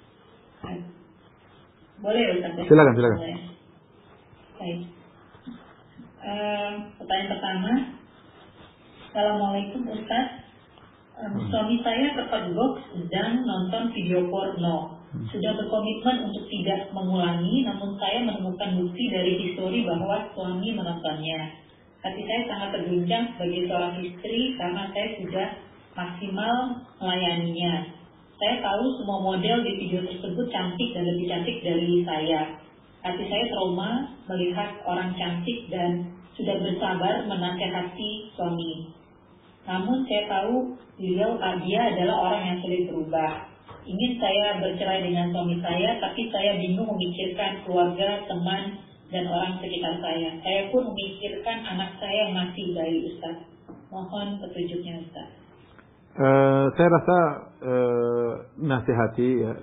Boleh ya Ustaz? Silakan. Baik. Pertanyaan pertama. Assalamualaikum Ustaz. Suami saya terpergok sedang nonton video porno. Sudah berkomitmen untuk tidak mengulangi, namun saya menemukan bukti dari histori bahwa suami menontonnya. Hati saya sangat terguncang sebagai seorang istri karena saya sudah maksimal melayaninya. Saya tahu semua model di video tersebut cantik dan lebih cantik dari saya. Hati saya trauma melihat orang cantik dan sudah bersabar menasihati suami. Namun saya tahu dia adalah orang yang sulit berubah. Ingin saya bercerai dengan suami saya, tapi saya bingung memikirkan keluarga, teman, dan orang sekitar saya. Saya pun memikirkan anak saya yang masih bayi, Ustaz. Mohon petunjuknya, Ustaz. Saya rasa nasihati ya,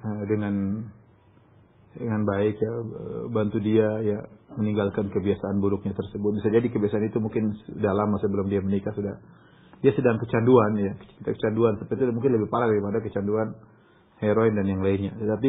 dengan baik ya, bantu dia ya meninggalkan kebiasaan buruknya tersebut. Bisa jadi kebiasaan itu mungkin sudah lama sebelum dia menikah sudah dia sedang kecanduan ya. Kecanduan seperti itu mungkin lebih parah daripada kecanduan heroin dan yang lainnya. Tetapi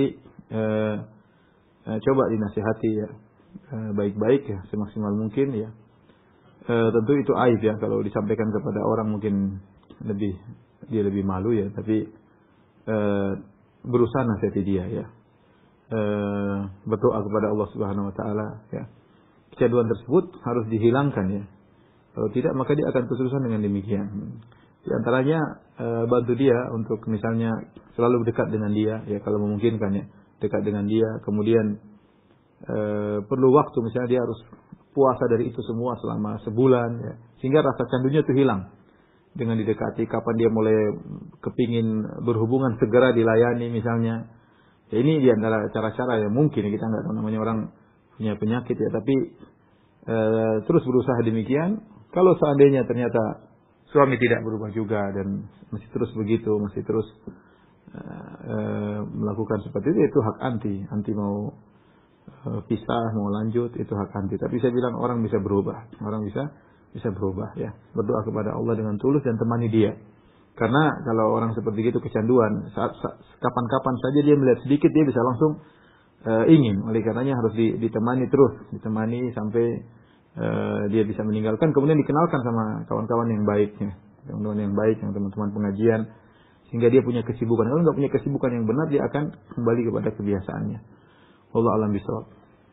coba dinasihati ya baik-baik ya semaksimal mungkin ya. Tentu itu aib ya kalau disampaikan kepada orang mungkin dia lebih malu ya. Tapi berusaha nasihati dia ya. Berdoa kepada Allah Subhanahu Wa Taala ya. Kecanduan tersebut harus dihilangkan ya. Kalau tidak maka dia akan terus-terusan dengan demikian. Di antaranya bantu dia untuk misalnya selalu dekat dengan dia ya kalau memungkinkan ya, dekat dengan dia. Kemudian perlu waktu misalnya dia harus puasa dari itu semua selama sebulan ya. Sehingga rasa candunya itu hilang. Dengan didekati kapan dia mulai kepingin berhubungan segera dilayani misalnya. Ya ini di antara cara-cara yang mungkin kita enggak tahu namanya orang punya penyakit ya, tapi terus berusaha demikian. Kalau seandainya ternyata suami tidak berubah juga dan masih terus begitu, masih terus melakukan seperti itu hak anti mau pisah, mau lanjut itu hak anti. Tapi saya bilang orang bisa berubah, orang bisa berubah ya. Berdoa kepada Allah dengan tulus dan temani dia. Karena kalau orang seperti itu kecanduan, kapan-kapan saja dia melihat sedikit dia bisa langsung ingin. Oleh karenanya harus ditemani terus, ditemani sampai dia bisa meninggalkan, kemudian dikenalkan sama kawan-kawan yang baik ya. Teman-teman yang baik, yang teman-teman pengajian, sehingga dia punya kesibukan. Kalau nggak punya kesibukan yang benar, dia akan kembali kepada kebiasaannya. Wallahu a'lam bishawab.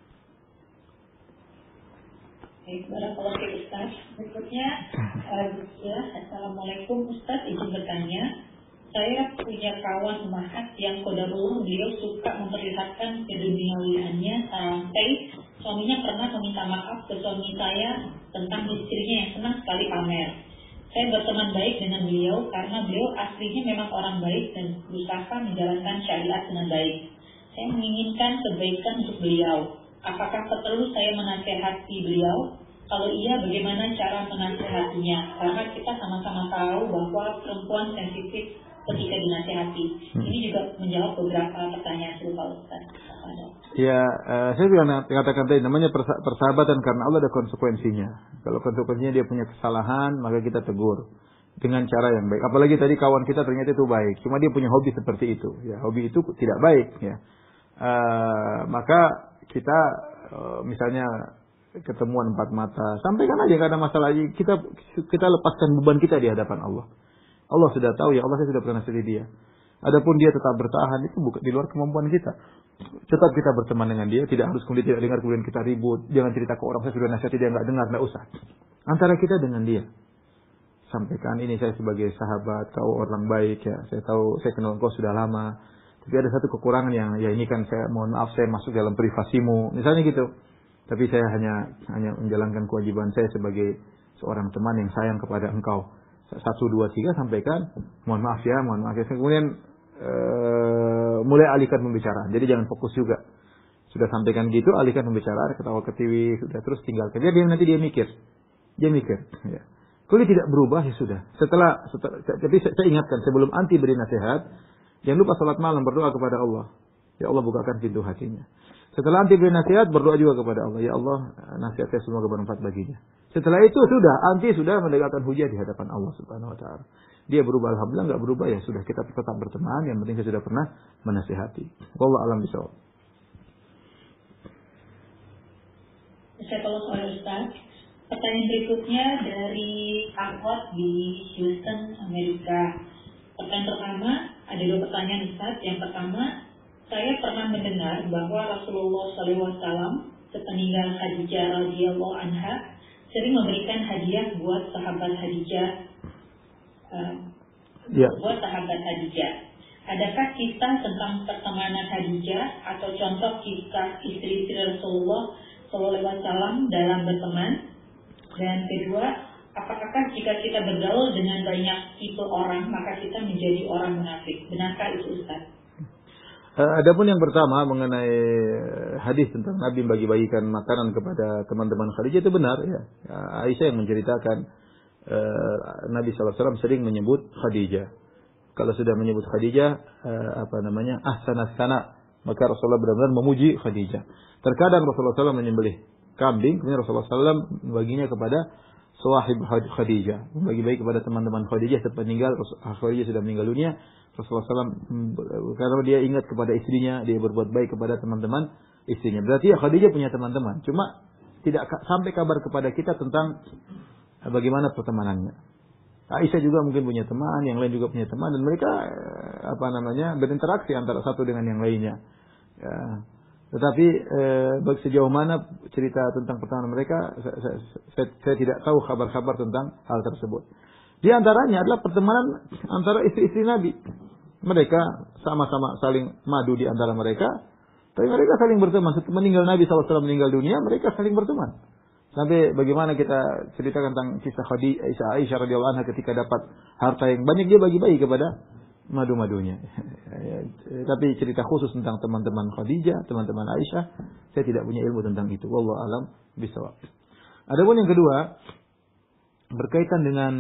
Baik, barakallahu fiik Ustaz. Berikutnya, Assalamualaikum Ustaz, izin bertanya. Saya punya kawan mahat yang qadarullah beliau suka memperlihatkan keduniawiannya sampai suaminya pernah meminta maaf ke suami saya tentang istrinya yang senang sekali pamer. Saya berteman baik dengan beliau karena beliau aslinya memang orang baik dan berusaha menjalankan syariat dengan baik. Saya menginginkan kebaikan untuk beliau. Apakah perlu saya menasehati beliau? Kalau iya, bagaimana cara menasehatinya? Karena kita sama-sama tahu bahwa perempuan sensitif ketika dinasihati. Ini juga menjawab beberapa pertanyaan serupa Ustaz. Ya, saya juga katakan tadi namanya persahabatan karena Allah ada konsekuensinya. Kalau konsekuensinya dia punya kesalahan, maka kita tegur dengan cara yang baik. Apalagi tadi kawan kita ternyata itu baik, cuma dia punya hobi seperti itu. Ya, hobi itu tidak baik. Ya, maka kita misalnya ketemuan empat mata, sampaikan aja, nggak ada masalah. Kita lepaskan beban kita di hadapan Allah. Allah sudah tahu ya, Allah saya sudah pernah nasihati dia. Adapun dia tetap bertahan itu bukan di luar kemampuan kita. Tetap kita berteman dengan dia, tidak harus kemudian tidak dengar kemudian kita ribut. Jangan cerita ke orang saya sudah nasihati dia nggak dengar, nggak usah. Antara kita dengan dia. Sampaikan ini saya sebagai sahabat, kau orang baik ya. Saya tahu saya kenal kau sudah lama. Tapi ada satu kekurangan yang ya ini kan saya mohon maaf saya masuk dalam privasimu. Misalnya gitu. Tapi saya hanya menjalankan kewajiban saya sebagai seorang teman yang sayang kepada engkau. 1, 2, 3 sampaikan, mohon maaf ya. Kemudian mulai alihkan pembicaraan. Jadi jangan fokus juga. Sudah sampaikan gitu, alihkan pembicaraan, ketawa ketiwi, sudah terus tinggalkan. Jadi nanti dia mikir. Ya. Kalau tidak berubah ya sudah. Tapi saya ingatkan sebelum anti beri nasihat, jangan lupa salat malam berdoa kepada Allah. Ya Allah bukakan pintu hatinya. Setelah anti beri nasihat berdoa juga kepada Allah. Ya Allah nasihat saya semoga bermanfaat baginya. Setelah itu anti sudah mendekatkan hujah di hadapan Allah Subhanahu Wa Taala. Dia berubah, alhamdulillah. Nggak berubah ya sudah, kita tetap berteman. Yang penting saya sudah pernah menasihati. Wallahu a'lam bishawab. Saya kalau soal Ustaz, pertanyaan berikutnya dari Ahwat di Houston, Amerika. Pertanyaan pertama, ada 2 pertanyaan Ustaz. Yang pertama, saya pernah mendengar bahwa Rasulullah SAW sepeninggal Khadijah radhiyallahu anha sering memberikan hadiah buat sahabat Khadijah. Buat sahabat Khadijah. Adakah kisah tentang pertemanan Khadijah atau contoh kisah istri-istri Rasulullah SAW dalam berteman? Dan kedua, apakah jika kita bergaul dengan banyak tipe orang maka kita menjadi orang munafik? Benarkah itu Ustaz? Adapun yang pertama mengenai hadis tentang Nabi bagi-bagikan makanan kepada teman-teman Khadijah itu benar ya. Aisyah yang menceritakan Nabi SAW sering menyebut Khadijah. Kalau sudah menyebut Khadijah ahsanas sana, maka Rasulullah benar-benar memuji Khadijah. Terkadang Rasulullah SAW menyembelih kambing, kemudian Rasulullah SAW membaginya kepada sahib Khadijah, membagi baik kepada teman-teman Khadijah sepeninggal Khadijah sudah meninggal dunia. Rasulullah SAW karena dia ingat kepada istrinya, dia berbuat baik kepada teman-teman istrinya. Berarti Khadijah punya teman-teman. Cuma tidak sampai kabar kepada kita tentang bagaimana pertemanannya. Aisyah juga mungkin punya teman, yang lain juga punya teman, dan mereka berinteraksi antara satu dengan yang lainnya. Ya. Tetapi sejauh mana cerita tentang pertemanan mereka, saya tidak tahu kabar-kabar tentang hal tersebut. Di antaranya adalah pertemanan antara istri-istri Nabi. Mereka sama-sama saling madu di antara mereka, tapi mereka saling berteman. Setelah meninggal Nabi SAW meninggal dunia, mereka saling berteman. Sampai bagaimana kita ceritakan tentang kisah Aisyah radhiyallahu anha ketika dapat harta yang banyak, dia bagi-bagi kepada madu-madunya. Tapi cerita khusus tentang teman-teman Khadijah, teman-teman Aisyah, saya tidak punya ilmu tentang itu. Wallahu alam bishawab. Adapun yang kedua, berkaitan dengan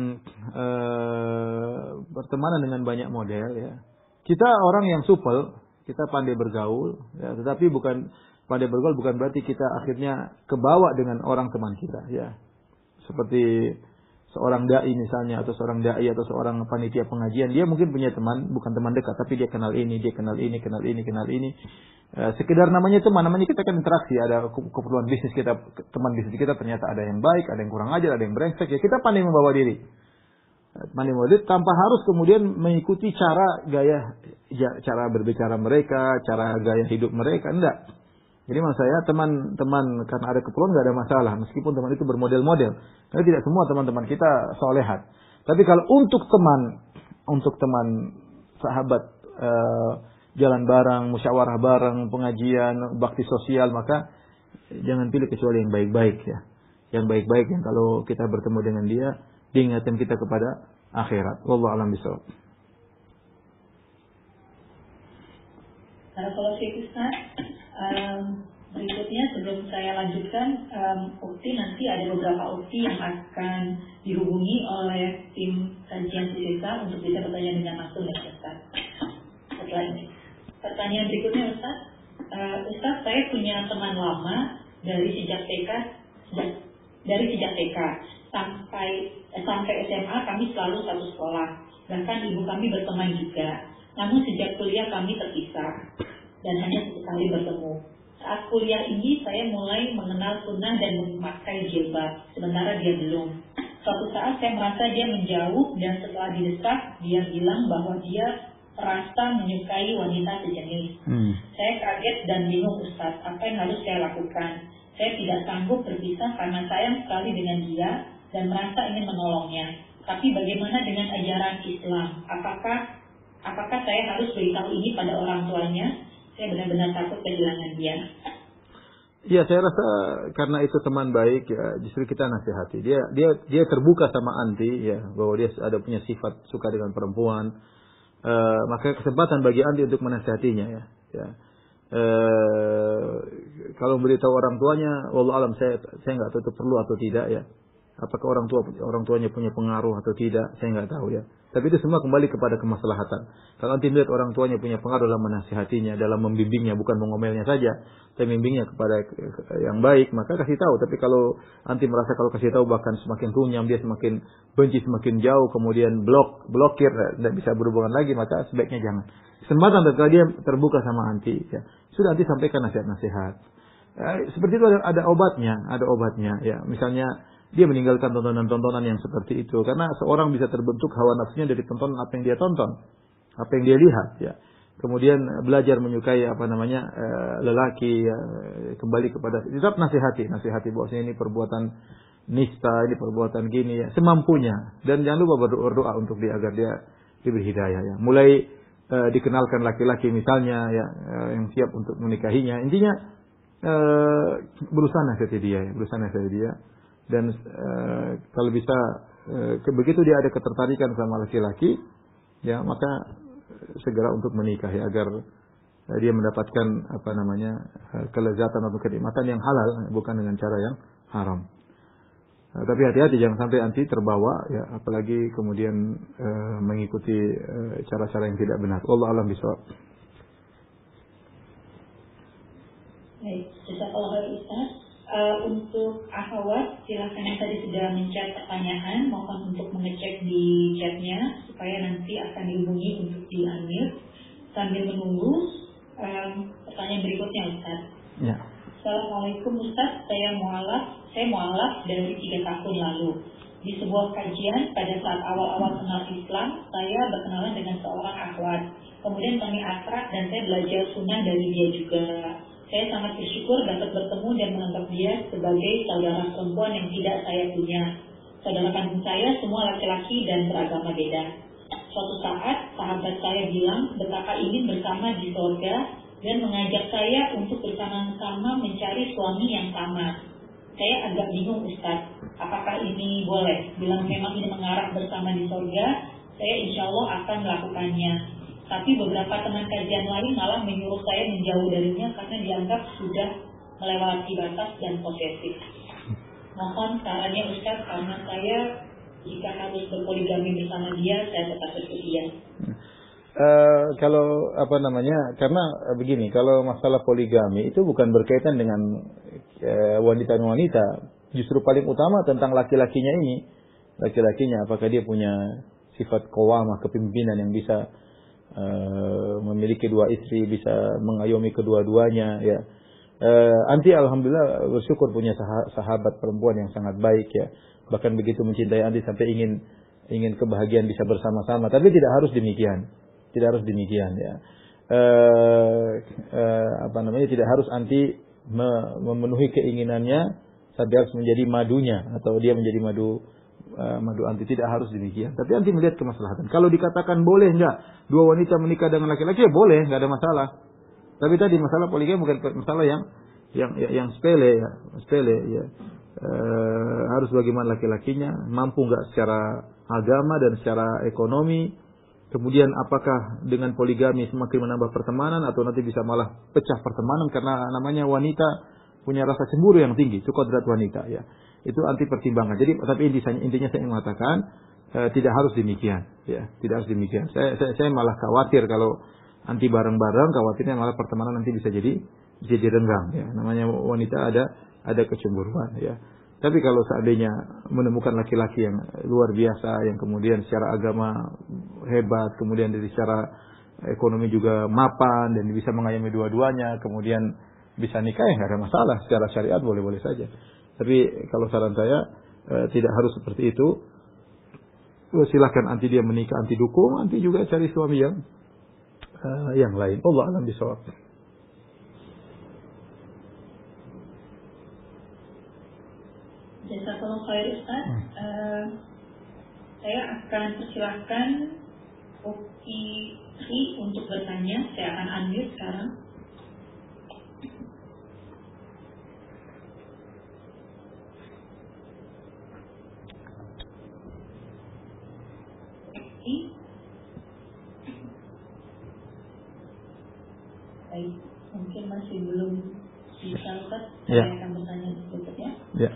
pertemanan dengan banyak model, ya. Kita orang yang supel, kita pandai bergaul, ya, tetapi pandai bergaul bukan berarti kita akhirnya kebawa dengan orang teman kita, ya. Seperti seorang dai misalnya, atau seorang dai atau seorang panitia pengajian, dia mungkin punya teman, bukan teman dekat, tapi dia kenal ini, kenal ini. Sekedar namanya teman, namanya kita kan interaksi, ada keperluan bisnis kita, teman bisnis kita ternyata ada yang baik, ada yang kurang ajar, ada yang brengsek, ya kita pandai membawa diri. Pandai membawa diri tanpa harus kemudian mengikuti cara berbicara mereka, cara gaya hidup mereka, enggak. Jadi maksud saya teman-teman karena ada keperluan enggak ada masalah, meskipun teman itu bermodel-model. Karena tidak semua teman-teman kita solehat. Tapi kalau untuk teman sahabat, jalan bareng, musyawarah bareng, pengajian, bakti sosial, maka jangan pilih kecuali yang baik-baik, ya. Yang baik-baik yang kalau kita bertemu dengan dia, diingatkan kita kepada akhirat. Wallahu a'lam bishawab. Kalau Ustaz, berikutnya sebelum saya lanjutkan, ukti nanti ada beberapa ukti yang akan dihubungi oleh tim kajian sisa untuk bisa bertanya dengan langsung dengan Ustaz. Setelah ini, pertanyaan berikutnya Ustaz, Ustaz, saya punya teman lama dari sejak TK sampai SMA kami selalu satu sekolah, bahkan ibu kami berteman juga. Namun sejak kuliah kami terpisah dan hanya sesekali bertemu. Saat kuliah ini saya mulai mengenal sunnah dan memakai jilbab, sementara dia belum. Suatu saat saya merasa dia menjauh, dan setelah didesak, dia bilang bahwa dia merasa menyukai wanita sejenis. Saya kaget dan bingung Ustaz, apa yang harus saya lakukan? Saya tidak sanggup berpisah karena sayang sekali dengan dia dan merasa ingin menolongnya. Tapi bagaimana dengan ajaran Islam? Apakah saya harus beritahu ini pada orang tuanya? Saya benar-benar takut kehilangan dia. Ya, saya rasa karena itu teman baik, ya, justru kita nasihati. Dia terbuka sama anti, ya, bahwa dia ada punya sifat suka dengan perempuan. Maka kesempatan bagi anti untuk menasihatinya, ya. Kalau beritahu orang tuanya, wallahu alam, saya nggak tahu itu perlu atau tidak, ya. Apakah orang tuanya punya pengaruh atau tidak, saya nggak tahu, ya. Tapi itu semua kembali kepada kemaslahatan. Kalau nanti melihat orang tuanya punya pengaruh dalam menasihatinya, dalam membimbingnya, bukan mengomelnya saja, tapi membimbingnya kepada yang baik, maka kasih tahu. Tapi kalau nanti merasa kalau kasih tahu bahkan semakin runyam, dia semakin benci, semakin jauh, kemudian blokir, tidak bisa berhubungan lagi, maka sebaiknya jangan. Kesempatan ketika dia terbuka sama anti, ya, sudah nanti sampaikan nasihat-nasihat. Seperti itu ada obatnya, ya. Misalnya dia meninggalkan tontonan-tontonan yang seperti itu, karena seorang bisa terbentuk hawa nafsunya dari tontonan apa yang dia tonton, apa yang dia lihat, ya. Kemudian belajar menyukai lelaki, ya, kembali kepada tetap nasihati bahwasanya ini perbuatan nista, ini perbuatan gini, ya, semampunya, dan jangan lupa berdoa untuk dia agar dia diberi hidayah, ya. Mulai dikenalkan laki-laki misalnya, ya, yang siap untuk menikahinya. Intinya berusaha nasihati dia. Dan kalau bisa begitu dia ada ketertarikan sama laki-laki, ya, maka segera untuk menikah, ya, agar dia mendapatkan kelezatan atau kenikmatan yang halal, bukan dengan cara yang haram. Tapi hati-hati jangan sampai anti terbawa, ya, apalagi kemudian mengikuti cara-cara yang tidak benar. Wallahu a'lam bishawab. Baik, jazakallahu khairan Ustaz. Untuk akhwat, silakan yang tadi sudah mencet pertanyaan, mohon untuk mengecek di chatnya supaya nanti akan dihubungi untuk diambil. Sambil menunggu pertanyaan berikutnya, Ustaz. Ya. Assalamualaikum Ustaz, saya mualaf dari 3 tahun lalu. Di sebuah kajian pada saat awal-awal kenal Islam, saya berkenalan dengan seorang akhwat. Kemudian kami akrab dan saya belajar sunnah dari dia juga. Saya sangat bersyukur dapat bertemu dan menganggap dia sebagai saudara perempuan yang tidak saya punya. Saudara kandung saya semua laki-laki dan beragama beda. Suatu saat, sahabat saya bilang betapa ingin bersama di surga dan mengajak saya untuk bersama-sama mencari suami yang sama. Saya agak bingung Ustaz, apakah ini boleh? Bila memang ini mengarah bersama di surga, saya insya Allah akan melakukannya. Tapi beberapa teman kajian lain malah menyuruh saya menjauh darinya karena dianggap sudah melewati batas dan posesif. Mohon sarannya Ustaz, karena saya jika harus berpoligami bersama dia, saya tetap bersedia. Karena begini, kalau masalah poligami itu bukan berkaitan dengan wanita dan wanita, justru paling utama tentang laki-lakinya ini. Laki-lakinya apakah dia punya sifat qawamah, kepemimpinan yang bisa memiliki 2 istri, bisa mengayomi kedua-duanya, ya. Anti alhamdulillah bersyukur punya sahabat perempuan yang sangat baik, ya. Bahkan begitu mencintai anti sampai ingin kebahagiaan bisa bersama-sama. Tapi tidak harus demikian. Tidak harus demikian, ya. Tidak harus anti memenuhi keinginannya sampai harus menjadi madunya atau dia menjadi madu anti. Tidak harus demikian. Tapi anti melihat kemaslahatan. Kalau dikatakan boleh enggak 2 wanita menikah dengan laki-laki, ya boleh, enggak ada masalah. Tapi tadi masalah poligami bukan masalah yang sepele, ya. Sepele, ya. Harus bagaimana laki-lakinya, mampu enggak secara agama dan secara ekonomi. Kemudian apakah dengan poligami semakin menambah pertemanan atau nanti bisa malah pecah pertemanan karena namanya wanita punya rasa cemburu yang tinggi, itu kodrat wanita, ya. Itu anti pertimbangan. Jadi tapi intinya saya mengatakan tidak harus demikian, ya. Tidak harus demikian. Saya malah khawatir kalau anti bareng-bareng, khawatirnya malah pertemanan nanti bisa jadi renggang, ya. Namanya wanita ada kecemburuan, ya. Tapi kalau seandainya menemukan laki-laki yang luar biasa, yang kemudian secara agama hebat, kemudian dari secara ekonomi juga mapan, dan bisa mengayomi dua-duanya, kemudian bisa nikah, ya nggak ada masalah. Secara syariat boleh-boleh saja. Tapi kalau saran saya, tidak harus seperti itu. Silakan anti dia menikah, anti dukung, anti juga cari suami yang lain. Allah a'lam bishawab. Jazakallahu khair Ustaz. Saya akan persilahkan Uki untuk bertanya. Saya akan unmute sekarang. Baik, mungkin masih belum bisa Ustaz. Saya akan bertanya berikutnya. Ya.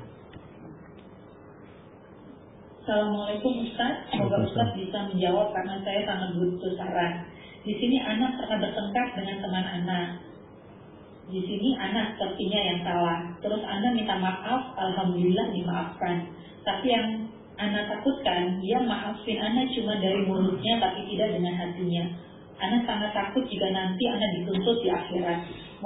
Assalamualaikum Ustaz, semoga Ustaz bisa menjawab karena saya sangat butuh saran. Di sini anak pernah bertengkar dengan teman anak. Di sini anak sepertinya yang salah. Terus Anda minta maaf, alhamdulillah dimaafkan. Tapi yang anak takutkan, dia maafin anak cuma dari mulutnya tapi tidak dengan hatinya. Anak sangat takut jika nanti anak dituntut di akhirat.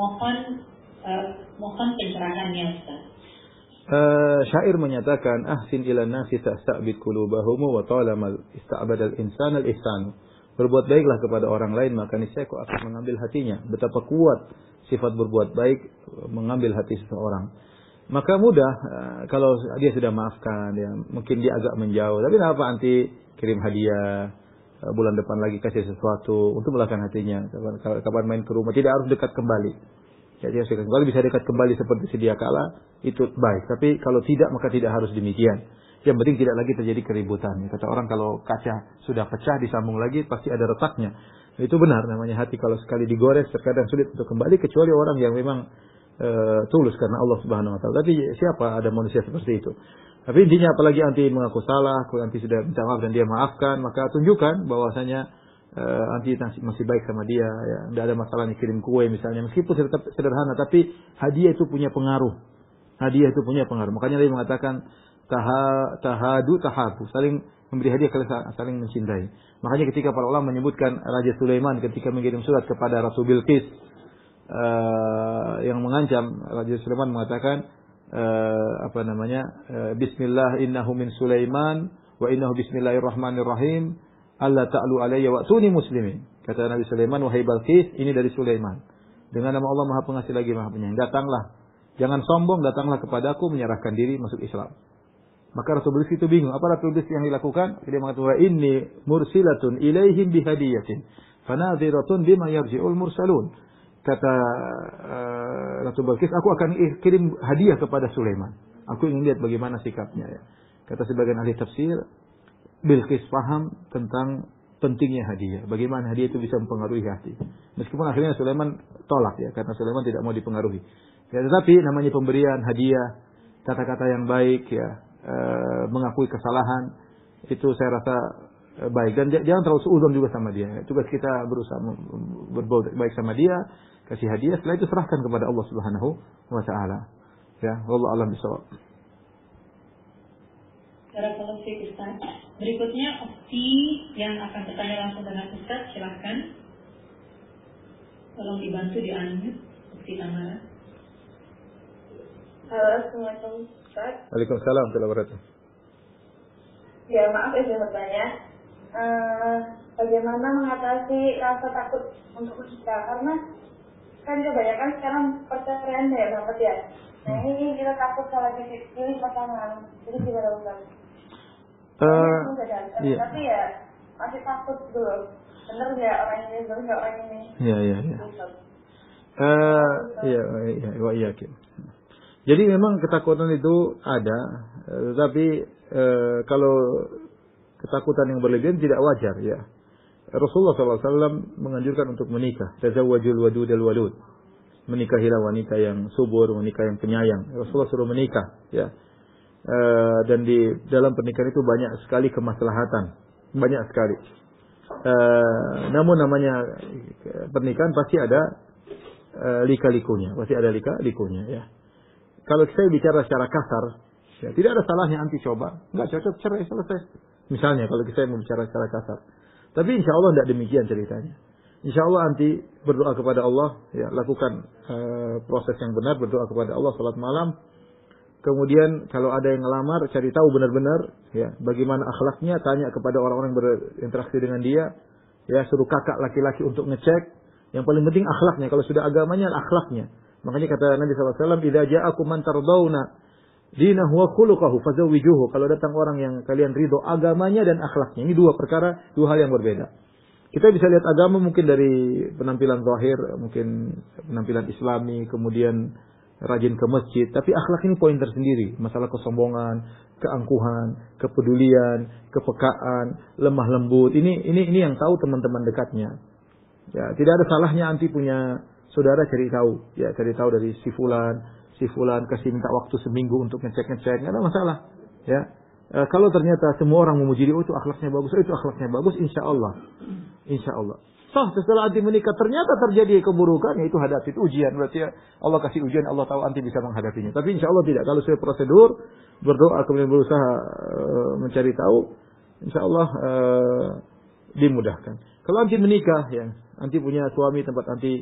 Mohon pencerahannya Ustaz. Syair menyatakan ahsin ila nasi ta'sabit qulubahum wa talama ista'bada al-insan al-ihsan. Berbuat baiklah kepada orang lain maka niscaya kau akan mengambil hatinya. Betapa kuat sifat berbuat baik mengambil hati seseorang. Maka mudah kalau dia sudah maafkan, ya, mungkin dia agak menjauh. Tapi kenapa anti kirim hadiah, bulan depan lagi kasih sesuatu untuk melahkan hatinya. Kapan main ke rumah tidak harus dekat kembali. Jadi kalau bisa dekat kembali seperti sedia kala itu baik. Tapi kalau tidak maka tidak harus demikian. Yang penting tidak lagi terjadi keributan. Kata orang kalau kaca sudah pecah disambung lagi pasti ada retaknya. Itu benar, namanya hati kalau sekali digores terkadang sulit untuk kembali kecuali orang yang memang tulus karena Allah Subhanahu wa taala. Tapi siapa ada manusia seperti itu? Tapi intinya apalagi anti mengaku salah, kalau anti sudah minta maaf dan dia maafkan, maka tunjukkan bahwasanya anti masih baik sama dia, ya. Tidak ada masalah nih kirim kue misalnya, meskipun tetap sederhana, tapi hadiah itu punya pengaruh. Hadiah itu punya pengaruh. Makanya Nabi mengatakan tahadu tahabu, saling memberi hadiah kalian saling mencintai. Makanya ketika para ulama menyebutkan Raja Sulaiman ketika mengirim surat kepada Ratu Bilqis yang mengancam, Raja Sulaiman mengatakan Bismillah innahu min Sulaiman wa innahu bismillahirrahmanirrahim alla ta'lu alayya wa'tuni muslimin. Kata Nabi Sulaiman, wahai Bilqis, ini dari Sulaiman. Dengan nama Allah Maha Pengasih lagi Maha Penyayang. Datanglah. Jangan sombong, datanglah kepadaku menyerahkan diri masuk Islam. Maka Ratu Bilqis itu bingung. Apa Ratu Bilqis yang dilakukan? Dia mengatakan, wa inni mursilatun ilaihim bihadiyatin fanadhiratun bima yarji'ul mursalun. Kata Ratu Bilqis, aku akan kirim hadiah kepada Sulaiman. Aku ingin lihat bagaimana sikapnya. Ya. Kata sebagian ahli tafsir, Bilqis paham tentang pentingnya hadiah. Bagaimana hadiah itu bisa mempengaruhi hati. Meskipun akhirnya Sulaiman tolak ya, karena Sulaiman tidak mau dipengaruhi. Ya, tetapi namanya pemberian hadiah, kata-kata yang baik ya, mengakui kesalahan, itu saya rasa baik. Dan jangan terlalu suudzon juga sama dia. Tugas kita berusaha berbuat baik sama dia, kasih hadiah, setelah itu serahkan kepada Allah Subhanahu wa taala. Ya, wallahu a'lam bishawab. Barakallahu fiik Ustaz. Berikutnya opsi yang akan bertanya langsung dengan Ustaz, silahkan. Tolong dibantu di-unmute opsi Tamara. Halo, Assalamualaikum Ustaz. Waalaikumsalam warahmatullahi wabarakatuh. Ya, maaf ya saya bertanya. Bagaimana mengatasi rasa takut untuk menikah? Karena kan kebanyakan sekarang perceraian ya, Bapak ya. Nah ini kita takut salah pilih pasangan. Jadi gimana Ustaz? Iya. Tapi ya masih takut dulu. Bener nggak orang ini, bener nggak orang ini? Iya. Iya. Jadi memang ketakutan itu ada, tetapi kalau ketakutan yang berlebihan tidak wajar ya. Rasulullah SAW menganjurkan untuk menikah. Tazawwajul wadudal walud. Menikahilah wanita yang subur, wanita yang penyayang. Rasulullah suruh menikah ya. Dan di dalam pernikahan itu banyak sekali kemaslahatan, banyak sekali. Namun namanya pernikahan pasti ada lika-likunya, ya. Kalau saya bicara secara kasar, ya, tidak ada salahnya anti coba, nggak cocok cerai selesai. Misalnya kalau saya mau bicara secara kasar, tapi insya Allah tidak demikian ceritanya. Insya Allah anti berdoa kepada Allah, ya, lakukan proses yang benar, berdoa kepada Allah, salat malam. Kemudian kalau ada yang ngelamar, cari tahu benar-benar, ya, bagaimana akhlaknya, tanya kepada orang-orang yang berinteraksi dengan dia, ya, suruh kakak laki-laki untuk ngecek. Yang paling penting akhlaknya. Kalau sudah agamanya, akhlaknya. Makanya kata Nabi SAW, "Idza ja'akum man tardawna dinahu wa khuluquhu fazawwijuhu." Kalau datang orang yang kalian ridho agamanya dan akhlaknya, ini dua perkara, dua hal yang berbeda. Kita bisa lihat agama mungkin dari penampilan zahir, mungkin penampilan Islami, kemudian rajin ke masjid, tapi akhlak ini poin tersendiri. Masalah kesombongan, keangkuhan, kepedulian, kepekaan, lemah lembut. Ini yang tahu teman-teman dekatnya. Ya, tidak ada salahnya anti punya saudara cari tahu, ya, cari tahu dari si fulan kasih minta waktu seminggu untuk ngecek-ngecek, enggak ada masalah, ya. Kalau ternyata semua orang memuji dia, itu akhlaknya bagus, insya Allah. Setelah anti menikah ternyata terjadi keburukan, ya itu hadapi, itu ujian. Berarti ya Allah kasih ujian, Allah tahu anti bisa menghadapinya. Tapi insya Allah tidak. Kalau saya prosedur, berdoa kemudian berusaha mencari tahu, insya Allah dimudahkan. Kalau anti menikah, ya, anti punya suami tempat anti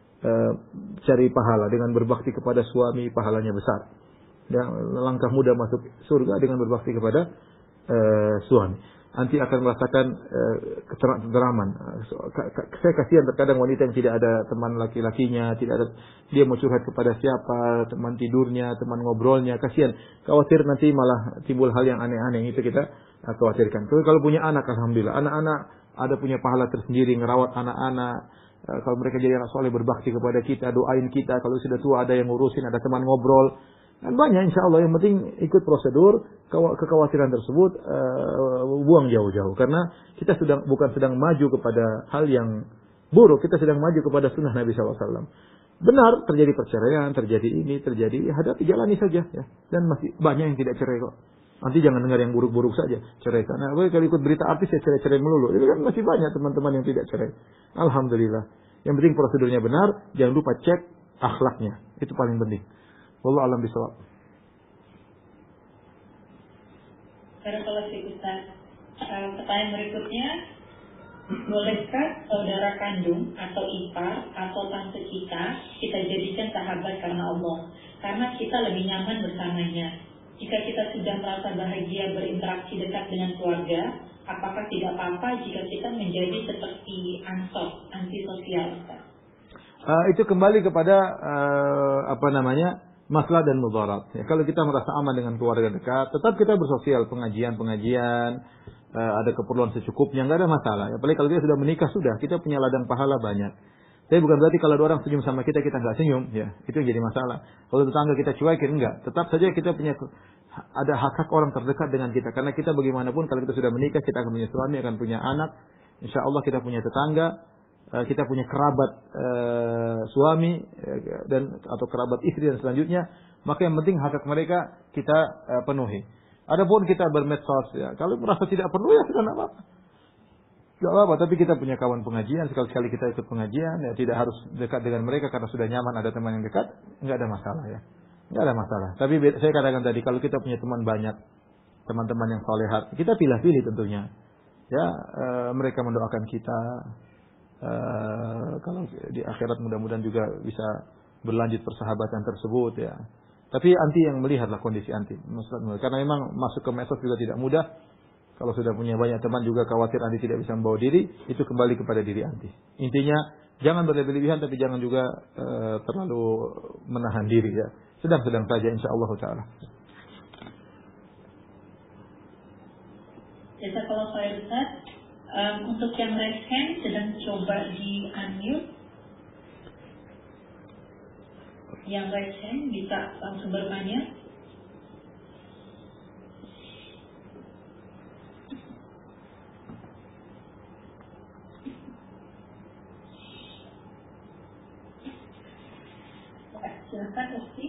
cari pahala dengan berbakti kepada suami, pahalanya besar. Ya, langkah mudah masuk surga dengan berbakti kepada suami. Anti akan merasakan keteraman. Saya kasihan terkadang wanita yang tidak ada teman laki-lakinya, tidak ada, dia mau curhat kepada siapa, teman tidurnya, teman ngobrolnya, kasihan. Khawatir nanti malah timbul hal yang aneh-aneh, itu kita khawatirkan. Tapi kalau punya anak, alhamdulillah, anak-anak ada punya pahala tersendiri, ngerawat anak-anak. Kalau mereka jadi anak soleh, berbakti kepada kita, doain kita. Kalau sudah tua ada yang ngurusin, ada teman ngobrol. Dan banyak insya Allah. Yang penting ikut prosedur. Kekhawatiran tersebut buang jauh-jauh. Karena kita bukan sedang maju kepada hal yang buruk. Kita sedang maju kepada sunnah Nabi SAW. Benar terjadi perceraian, terjadi ini, terjadi. Hadapi, jalani saja. Ya. Dan masih banyak yang tidak cerai kok. Nanti jangan dengar yang buruk-buruk saja. Cerai sana. Kalau ikut berita artis ya cerai-cerai melulu. Itu kan masih banyak teman-teman yang tidak cerai. Alhamdulillah. Yang penting prosedurnya benar. Jangan lupa cek akhlaknya. Itu paling penting. Wallahu a'lam bishawab. Barakallahu fiik Ustaz. Pertanyaan berikutnya, bolehkah saudara kandung atau ipar atau tante kita jadikan sahabat karena Allah? Karena kita lebih nyaman bersamanya. Jika kita sudah merasa bahagia berinteraksi dekat dengan keluarga, apakah tidak apa-apa jika kita menjadi seperti ansor, antisosial? Itu kembali kepada maslahat dan mudarat. Ya, kalau kita merasa aman dengan keluarga dekat, tetap kita bersosial, pengajian, ada keperluan secukupnya, nggak ada masalah. Apalagi kalau kita sudah menikah, kita punya ladang pahala banyak. Tapi bukan berarti kalau ada orang senyum sama kita nggak senyum, ya itu yang jadi masalah. Kalau tetangga kita cuekin, enggak. Tetap saja kita punya ada hak orang terdekat dengan kita. Karena kita bagaimanapun kalau kita sudah menikah, kita akan punya suami, akan punya anak. Insya Allah kita punya tetangga, kita punya kerabat suami atau kerabat istri dan selanjutnya. Maka yang penting hak mereka kita penuhi. Adapun kita bermedsos, ya kalau merasa tidak perlu ya sudah, apa-apa. Tidak apa-apa, tapi kita punya kawan pengajian, sekali-sekali kita ikut pengajian, ya tidak harus dekat dengan mereka karena sudah nyaman ada teman yang dekat, nggak ada masalah ya. Nggak ada masalah. Tapi saya katakan tadi, kalau kita punya teman banyak, teman-teman yang solehat, kita pilih-pilih tentunya. Ya, mereka mendoakan kita, kalau di akhirat mudah-mudahan juga bisa berlanjut persahabatan tersebut ya. Tapi anti yang melihatlah kondisi anti. Karena memang masuk ke medsos juga tidak mudah. Kalau sudah punya banyak teman juga khawatir anti tidak bisa membawa diri. Itu kembali kepada diri anti. Intinya jangan berlebihan tapi jangan juga terlalu menahan diri ya. Sedang-sedang saja insyaAllah ta'ala. Jazakallah khair Ustaz. Untuk yang raise hand sedang coba di unmute. Yang raise hand bisa langsung bertanya. Silakan Ustaz.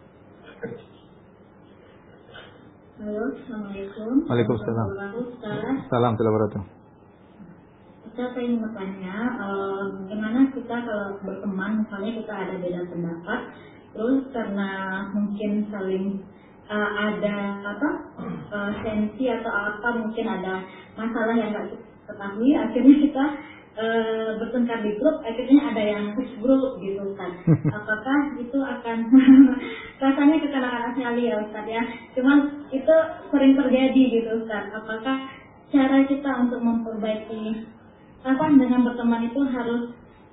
Halo, Assalamualaikum. Waalaikumsalam. Salam warahmatullahi. Ustaz, saya ingin bertanya, bagaimana kita kalau berteman, misalnya kita ada beda pendapat, terus karena mungkin saling ada sensi atau apa, mungkin ada masalah yang nggak ketahui, akhirnya kita bertengkar di grup, akhirnya ada yang push grup gitu kan. Apakah itu akan rasanya kekanak-kanakan sekali ya Ustaz ya. Cuman itu sering terjadi gitu Ustaz. Apakah cara kita untuk memperbaiki dengan berteman itu harus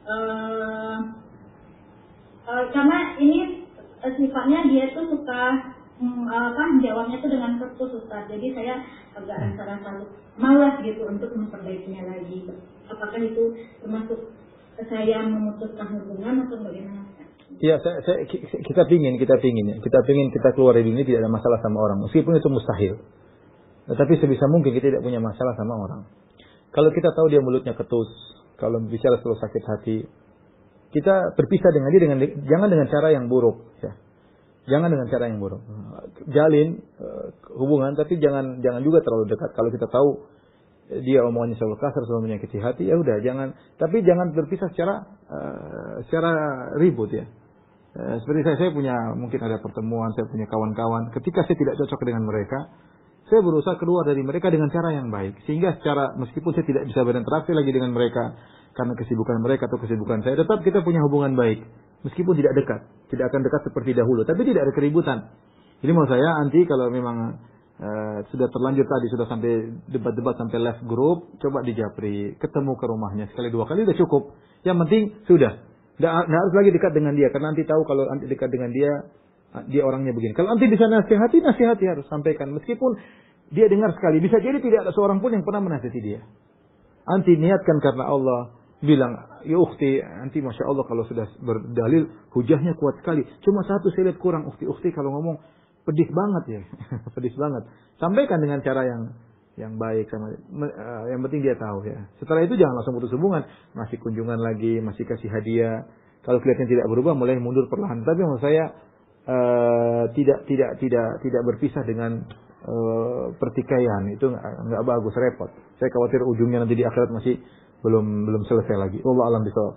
karena ini sifatnya dia tuh suka jawabnya tuh dengan ketus Ustaz. Jadi saya agak rasa malas gitu untuk memperbaikinya lagi. Apakah itu termasuk saya memutuskan hubungan atau bagaimana? Ya, kita pingin kita keluar dari dunia tidak ada masalah sama orang, meskipun itu mustahil. Tetapi sebisa mungkin kita tidak punya masalah sama orang. Kalau kita tahu dia mulutnya ketus, kalau bicara selalu sakit hati, kita berpisah dengan dia jangan dengan cara yang buruk, ya. Jangan dengan cara yang buruk. Jalin hubungan, tapi jangan juga terlalu dekat. Kalau kita tahu dia omongannya selalu kasar, selalu menyakiti hati, ya udah jangan. Tapi jangan berpisah secara ribut ya. Seperti saya punya mungkin ada pertemuan, saya punya kawan-kawan. Ketika saya tidak cocok dengan mereka, saya berusaha keluar dari mereka dengan cara yang baik. Sehingga meskipun saya tidak bisa berinteraksi lagi dengan mereka karena kesibukan mereka atau kesibukan saya, tetap kita punya hubungan baik. Meskipun tidak dekat, tidak akan dekat seperti dahulu, tapi tidak ada keributan. Jadi mau saya nanti kalau memang sudah terlanjur tadi, sudah sampai debat-debat sampai live group, coba di Japri, ketemu ke rumahnya sekali dua kali udah cukup. Yang penting sudah, nggak harus lagi dekat dengan dia, karena nanti tahu kalau nanti dekat dengan dia orangnya begini. Kalau nanti bisa nasihati harus sampaikan, meskipun dia dengar sekali, bisa jadi tidak ada seorang pun yang pernah menasihati dia. Nanti niatkan karena Allah, bilang, ya ukhti, nanti masya Allah kalau sudah berdalil, hujahnya kuat sekali. Cuma satu saya lihat kurang, ukhti kalau ngomong pedih banget ya, pedih banget. Sampaikan dengan cara yang baik sama, yang penting dia tahu ya. Setelah itu jangan langsung putus hubungan, masih kunjungan lagi, masih kasih hadiah. Kalau kelihatannya tidak berubah, mulai mundur perlahan. Tapi menurut saya tidak berpisah dengan pertikaian itu nggak bagus, repot. Saya khawatir ujungnya nanti di akhirat masih belum selesai lagi. Allah alam bisawab.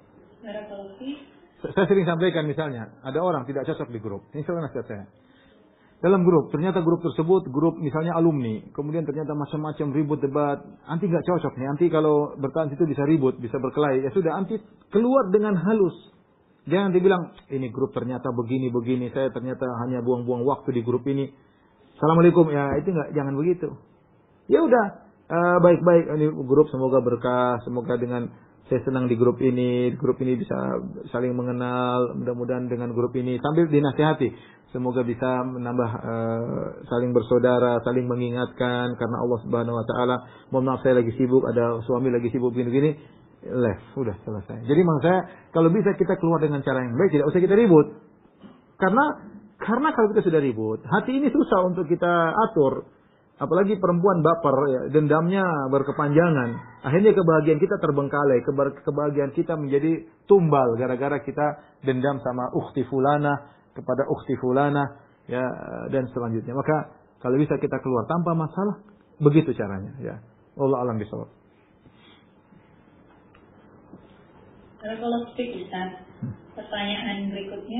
Barakallahu fiik. Saya sering sampaikan misalnya, ada orang tidak cocok di grup. Ini selalu nasihat saya. dalam grup, ternyata grup tersebut grup misalnya alumni, kemudian ternyata macam-macam ribut debat, anti nggak cocok nih, anti kalau bertahan situ bisa ribut, bisa berkelahi, ya sudah anti keluar dengan halus. Jangan dibilang ini grup ternyata begini, saya ternyata hanya buang-buang waktu di grup ini. Assalamualaikum, ya itu nggak, jangan begitu. Ya udah, baik-baik ini grup semoga berkah, semoga dengan saya senang di grup ini bisa saling mengenal, mudah-mudahan dengan grup ini sambil dinasihati, semoga bisa menambah saling bersaudara, saling mengingatkan karena Allah Subhanahu wa taala. Mohon maaf saya lagi sibuk, ada suami lagi sibuk begini-begini. Sudah selesai. Jadi maksud saya kalau bisa kita keluar dengan cara yang baik, tidak usah kita ribut. Karena kalau kita sudah ribut, hati ini susah untuk kita atur. Apalagi perempuan baper, ya, dendamnya berkepanjangan. Akhirnya kebahagiaan kita terbengkalai, kebahagiaan kita menjadi tumbal gara-gara kita dendam sama ukhti fulana kepada ukhti fulana, ya, dan selanjutnya. Maka kalau bisa kita keluar tanpa masalah, begitu caranya, ya. Allah alam bisawab. Kalau speak Ustaz, pertanyaan berikutnya,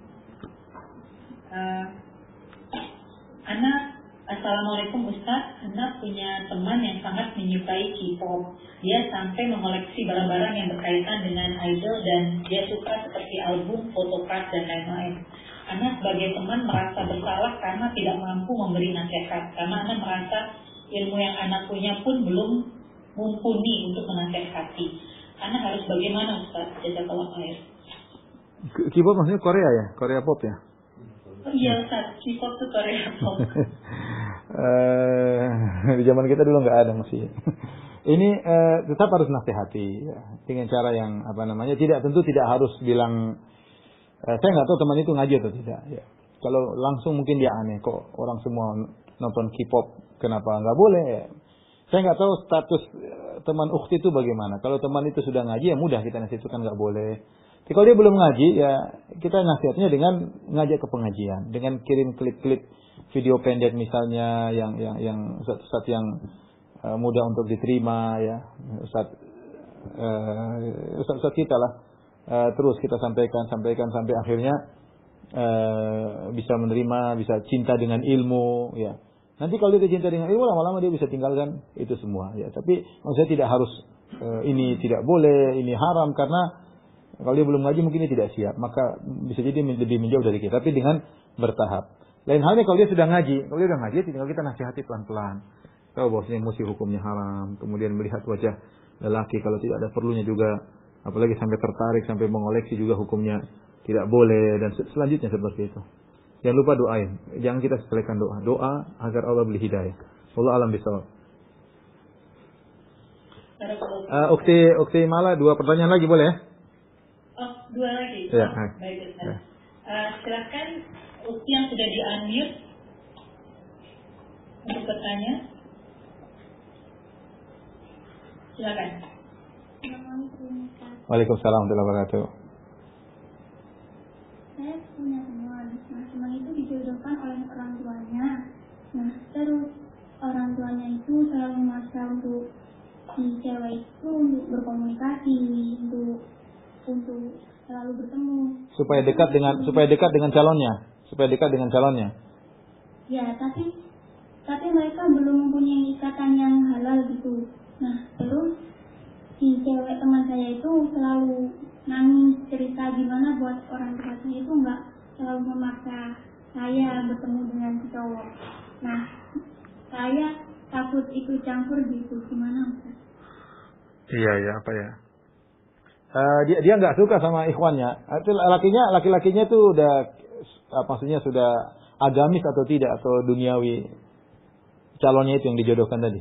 Assalamualaikum Ustaz, Anda punya teman yang sangat menyukai K-pop. Dia sampai mengoleksi barang-barang yang berkaitan dengan idol dan dia suka seperti album, photocard, dan lain-lain. Anda sebagai teman merasa bersalah karena tidak mampu memberi nasihat. Karena Anda merasa ilmu yang Anda punya pun belum mumpuni untuk menasehati. Anda harus bagaimana Ustaz? Jazakallah khair. K-pop maksudnya Korea ya? Korea pop ya? Oh iya Ustaz, K-pop itu Korea pop. Di zaman kita dulu nggak ada masih. Ini tetap harus nasihati ya, dengan cara yang tentu tidak harus bilang saya nggak tahu teman itu ngaji atau tidak ya. Kalau langsung mungkin dia aneh, kok orang semua nonton K-pop, kenapa nggak boleh ya? Saya nggak tahu status teman ukhti itu bagaimana. Kalau teman itu sudah ngaji ya mudah kita nasihatkan nggak boleh. Tapi kalau dia belum ngaji ya kita nasihatnya dengan ngajak ke pengajian, dengan kirim klip-klip video pendek misalnya yang Ustaz yang mudah untuk diterima ya, Ustaz kita lah, terus kita sampaikan sampai akhirnya bisa menerima, bisa cinta dengan ilmu ya. Nanti kalau dia cinta dengan ilmu lama-lama dia bisa tinggalkan itu semua ya. Tapi maksudnya tidak harus ini tidak boleh, ini haram, karena kalau dia belum ngaji mungkin dia tidak siap, maka bisa jadi lebih menjauh dari kita, tapi dengan bertahap. Lain halnya kalau dia sudah ngaji, tinggal kita nasihati pelan-pelan. Tahu bahwasanya musik hukumnya haram, kemudian melihat wajah lelaki kalau tidak ada perlunya juga, apalagi sampai tertarik, sampai mengoleksi juga hukumnya tidak boleh, dan selanjutnya seperti itu. Jangan lupa doain, jangan kita sepelekan doa agar Allah beri hidayah. Allah alam bisawab. Ukti Mala, 2 pertanyaan lagi boleh ya? Oh, 2 lagi. Ya, baik Ustaz. Ya. Silakan Ukti yang sudah di-unmute untuk bertanya. Silakan. Waalaikumsalam warahmatullahi wabarakatuh. Saya punya teman. Nah, teman itu dijodohkan oleh orang tuanya. Nah, terus orang tuanya itu selalu memaksa untuk si cewek itu untuk berkomunikasi, untuk selalu bertemu. Supaya dekat dengan calonnya. Ya, tapi mereka belum mempunyai ikatan yang halal gitu. Nah, terus si cewek teman saya itu selalu nangis cerita gimana buat orang tua saya itu nggak selalu memaksa saya bertemu dengan si cowok. Nah, saya takut ikut campur gitu, gimana Ustaz? Iya, apa ya? Dia nggak suka sama ikhwannya. Laki-lakinya itu udah maksudnya sudah agamis atau tidak, atau duniawi calonnya itu yang dijodohkan tadi.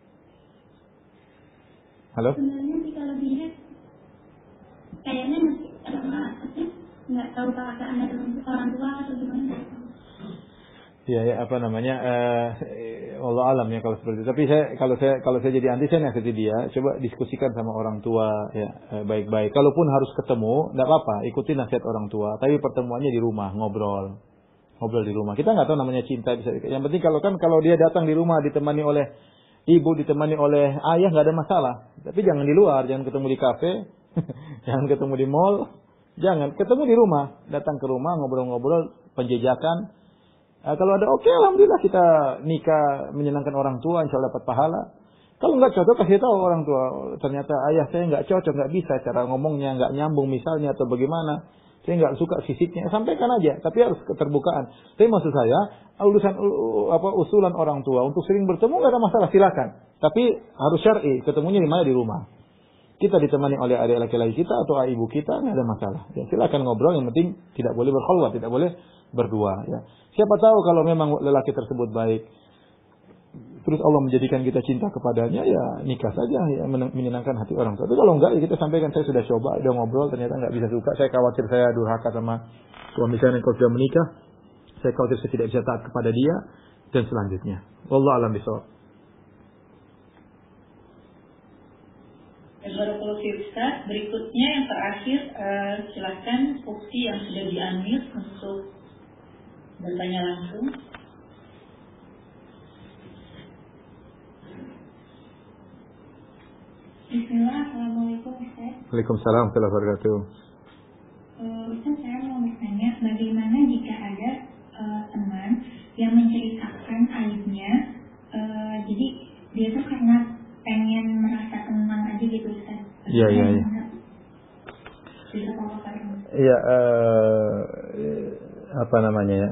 Halo? Sebenarnya sih kalau dilihat kayaknya masih nggak tahu keadaan orang tua atau gimana. Iya, Allah alam ya kalau seperti itu. Tapi kalau saya jadi anti, saya nasihati dia, coba diskusikan sama orang tua ya, baik-baik. Kalaupun harus ketemu, enggak apa-apa, ikuti nasihat orang tua. Tapi pertemuannya di rumah, ngobrol di rumah. Kita nggak tahu namanya cinta, bisa. Yang penting kalau dia datang di rumah ditemani oleh ibu, ditemani oleh ayah, nggak ada masalah. Tapi jangan di luar, jangan ketemu di kafe, jangan ketemu di mall, jangan ketemu di rumah. Datang ke rumah, ngobrol-ngobrol, penjejakan. Kalau ada oke, alhamdulillah kita nikah menyenangkan orang tua, insya Allah dapat pahala. Kalau nggak cocok, kasih tahu orang tua. Ternyata ayah saya nggak cocok, nggak bisa cara ngomongnya, nggak nyambung misalnya atau bagaimana. Saya nggak suka fisiknya, sampaikan aja. Tapi harus keterbukaan. Tapi maksud saya, usulan orang tua untuk sering bertemu nggak ada masalah, silakan. Tapi harus syar'i, ketemunya di mana, di rumah. Kita ditemani oleh adik laki-laki kita atau ibu kita, nggak ada masalah. Ya, silakan ngobrol, yang penting tidak boleh berkhulwat, tidak boleh berdua. Ya. Siapa tahu kalau memang lelaki tersebut baik, terus Allah menjadikan kita cinta kepadanya, ya nikah saja, ya menyenangkan hati orang tua. Tapi kalau enggak, ya kita sampaikan, saya sudah coba, udah ngobrol, ternyata nggak bisa suka. Saya khawatir saya durhaka sama suami saya kalau sudah menikah. Saya khawatir saya tidak bisa taat kepada dia dan selanjutnya. Wallahu a'lam bishawab. Ustaz, berikutnya yang terakhir, silakan Ukti yang sudah di-unmute untuk bertanya langsung. Bismillah, Assalamualaikum Ustaz. Waalaikumsalam warahmatullahi wabarakatuh. Ustaz, saya mau bertanya, bagaimana jika ada teman yang menceritakan aibnya, jadi dia tuh karena pengen merasa tenang aja gitu Ustaz. Iya. Iya, apa namanya ya?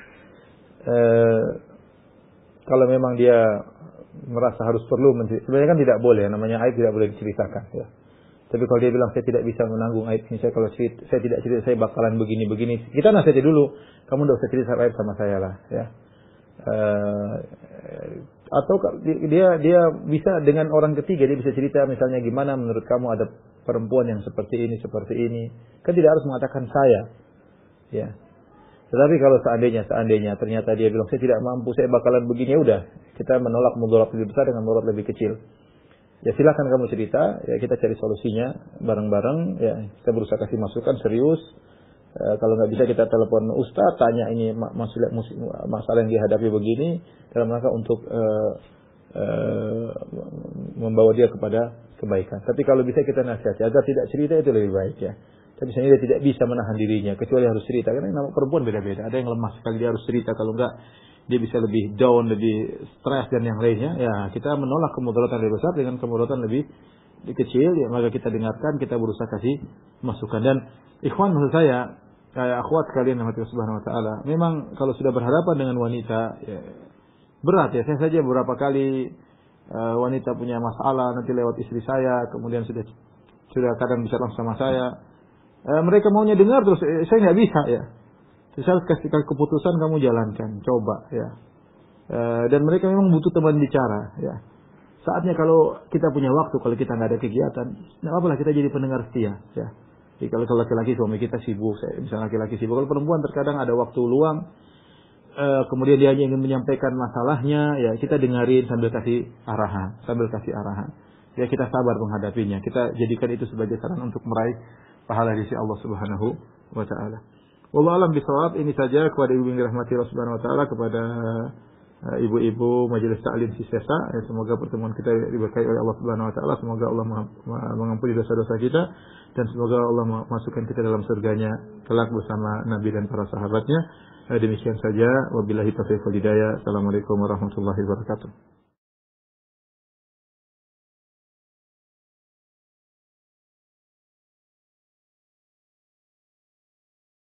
Kalau memang dia merasa harus perlu sebenarnya kan tidak boleh, namanya aib tidak boleh diceritakan ya. Tapi kalau dia bilang saya tidak bisa menanggung aib ini, saya kalau saya tidak cerita saya bakalan begini, kita nasihati dulu, kamu tidak usah cerita aib sama saya lah ya. Atau dia bisa dengan orang ketiga, dia bisa cerita misalnya gimana menurut kamu ada perempuan yang seperti ini kan tidak harus mengatakan saya ya. Tetapi kalau seandainya ternyata dia bilang saya tidak mampu, saya bakalan begini, ya udah, kita menolak mudarat lebih besar dengan mudarat lebih kecil. Ya silakan kamu cerita, ya kita cari solusinya bareng-bareng, ya kita berusaha kasih masukan serius. Kalau nggak bisa kita telepon ustaz, tanya ini masalah yang dihadapi begini, dalam rangka untuk membawa dia kepada kebaikan. Tapi kalau bisa kita nasihati agar tidak cerita, itu lebih baik ya. Tapi misalnya dia tidak bisa menahan dirinya, kecuali harus cerita. Karena nama perempuan beda-beda. Ada yang lemah sekali, dia harus cerita. Kalau enggak, dia bisa lebih down, lebih stres dan yang lainnya. Ya, kita menolak kemudaratan lebih besar dengan kemudaratan lebih kecil. Ya, maka kita dengarkan, kita berusaha kasih masukan. Dan ikhwan, maksud saya, akhwat sekalian Allah Subhanahu Wa Taala, memang kalau sudah berhadapan dengan wanita, ya, berat ya. Saya saja beberapa kali wanita punya masalah, nanti lewat istri saya, kemudian sudah kadang bicara sama saya. Mereka maunya dengar terus, saya nggak bisa ya. Saya harus kasih keputusan, kamu jalankan, coba ya. Dan mereka memang butuh teman bicara ya. Saatnya kalau kita punya waktu, kalau kita nggak ada kegiatan, nggak apa-apa lah kita jadi pendengar setia ya. Jadi kalau laki-laki suami kita sibuk, misalnya laki-laki sibuk, kalau perempuan terkadang ada waktu luang, kemudian dia hanya ingin menyampaikan masalahnya, ya kita dengarin sambil kasih arahan. Ya kita sabar menghadapinya. Kita jadikan itu sebagai saran untuk meraih pahala di sisi Allah Subhanahu wa taala. Wallahu a'lam bishawab. Ini saja kepada ibu yang dirahmati Allah Subhanahu wa taala, kepada ibu-ibu majelis taklim Sisesa. Semoga pertemuan kita diberkahi oleh Allah Subhanahu wa taala. Semoga Allah mengampuni dosa-dosa kita dan semoga Allah masukkan kita dalam surganya kelak bersama Nabi dan para sahabatnya. Demikian saja, wabillahi taufiq wal hidayah. Assalamualaikum warahmatullahi wabarakatuh.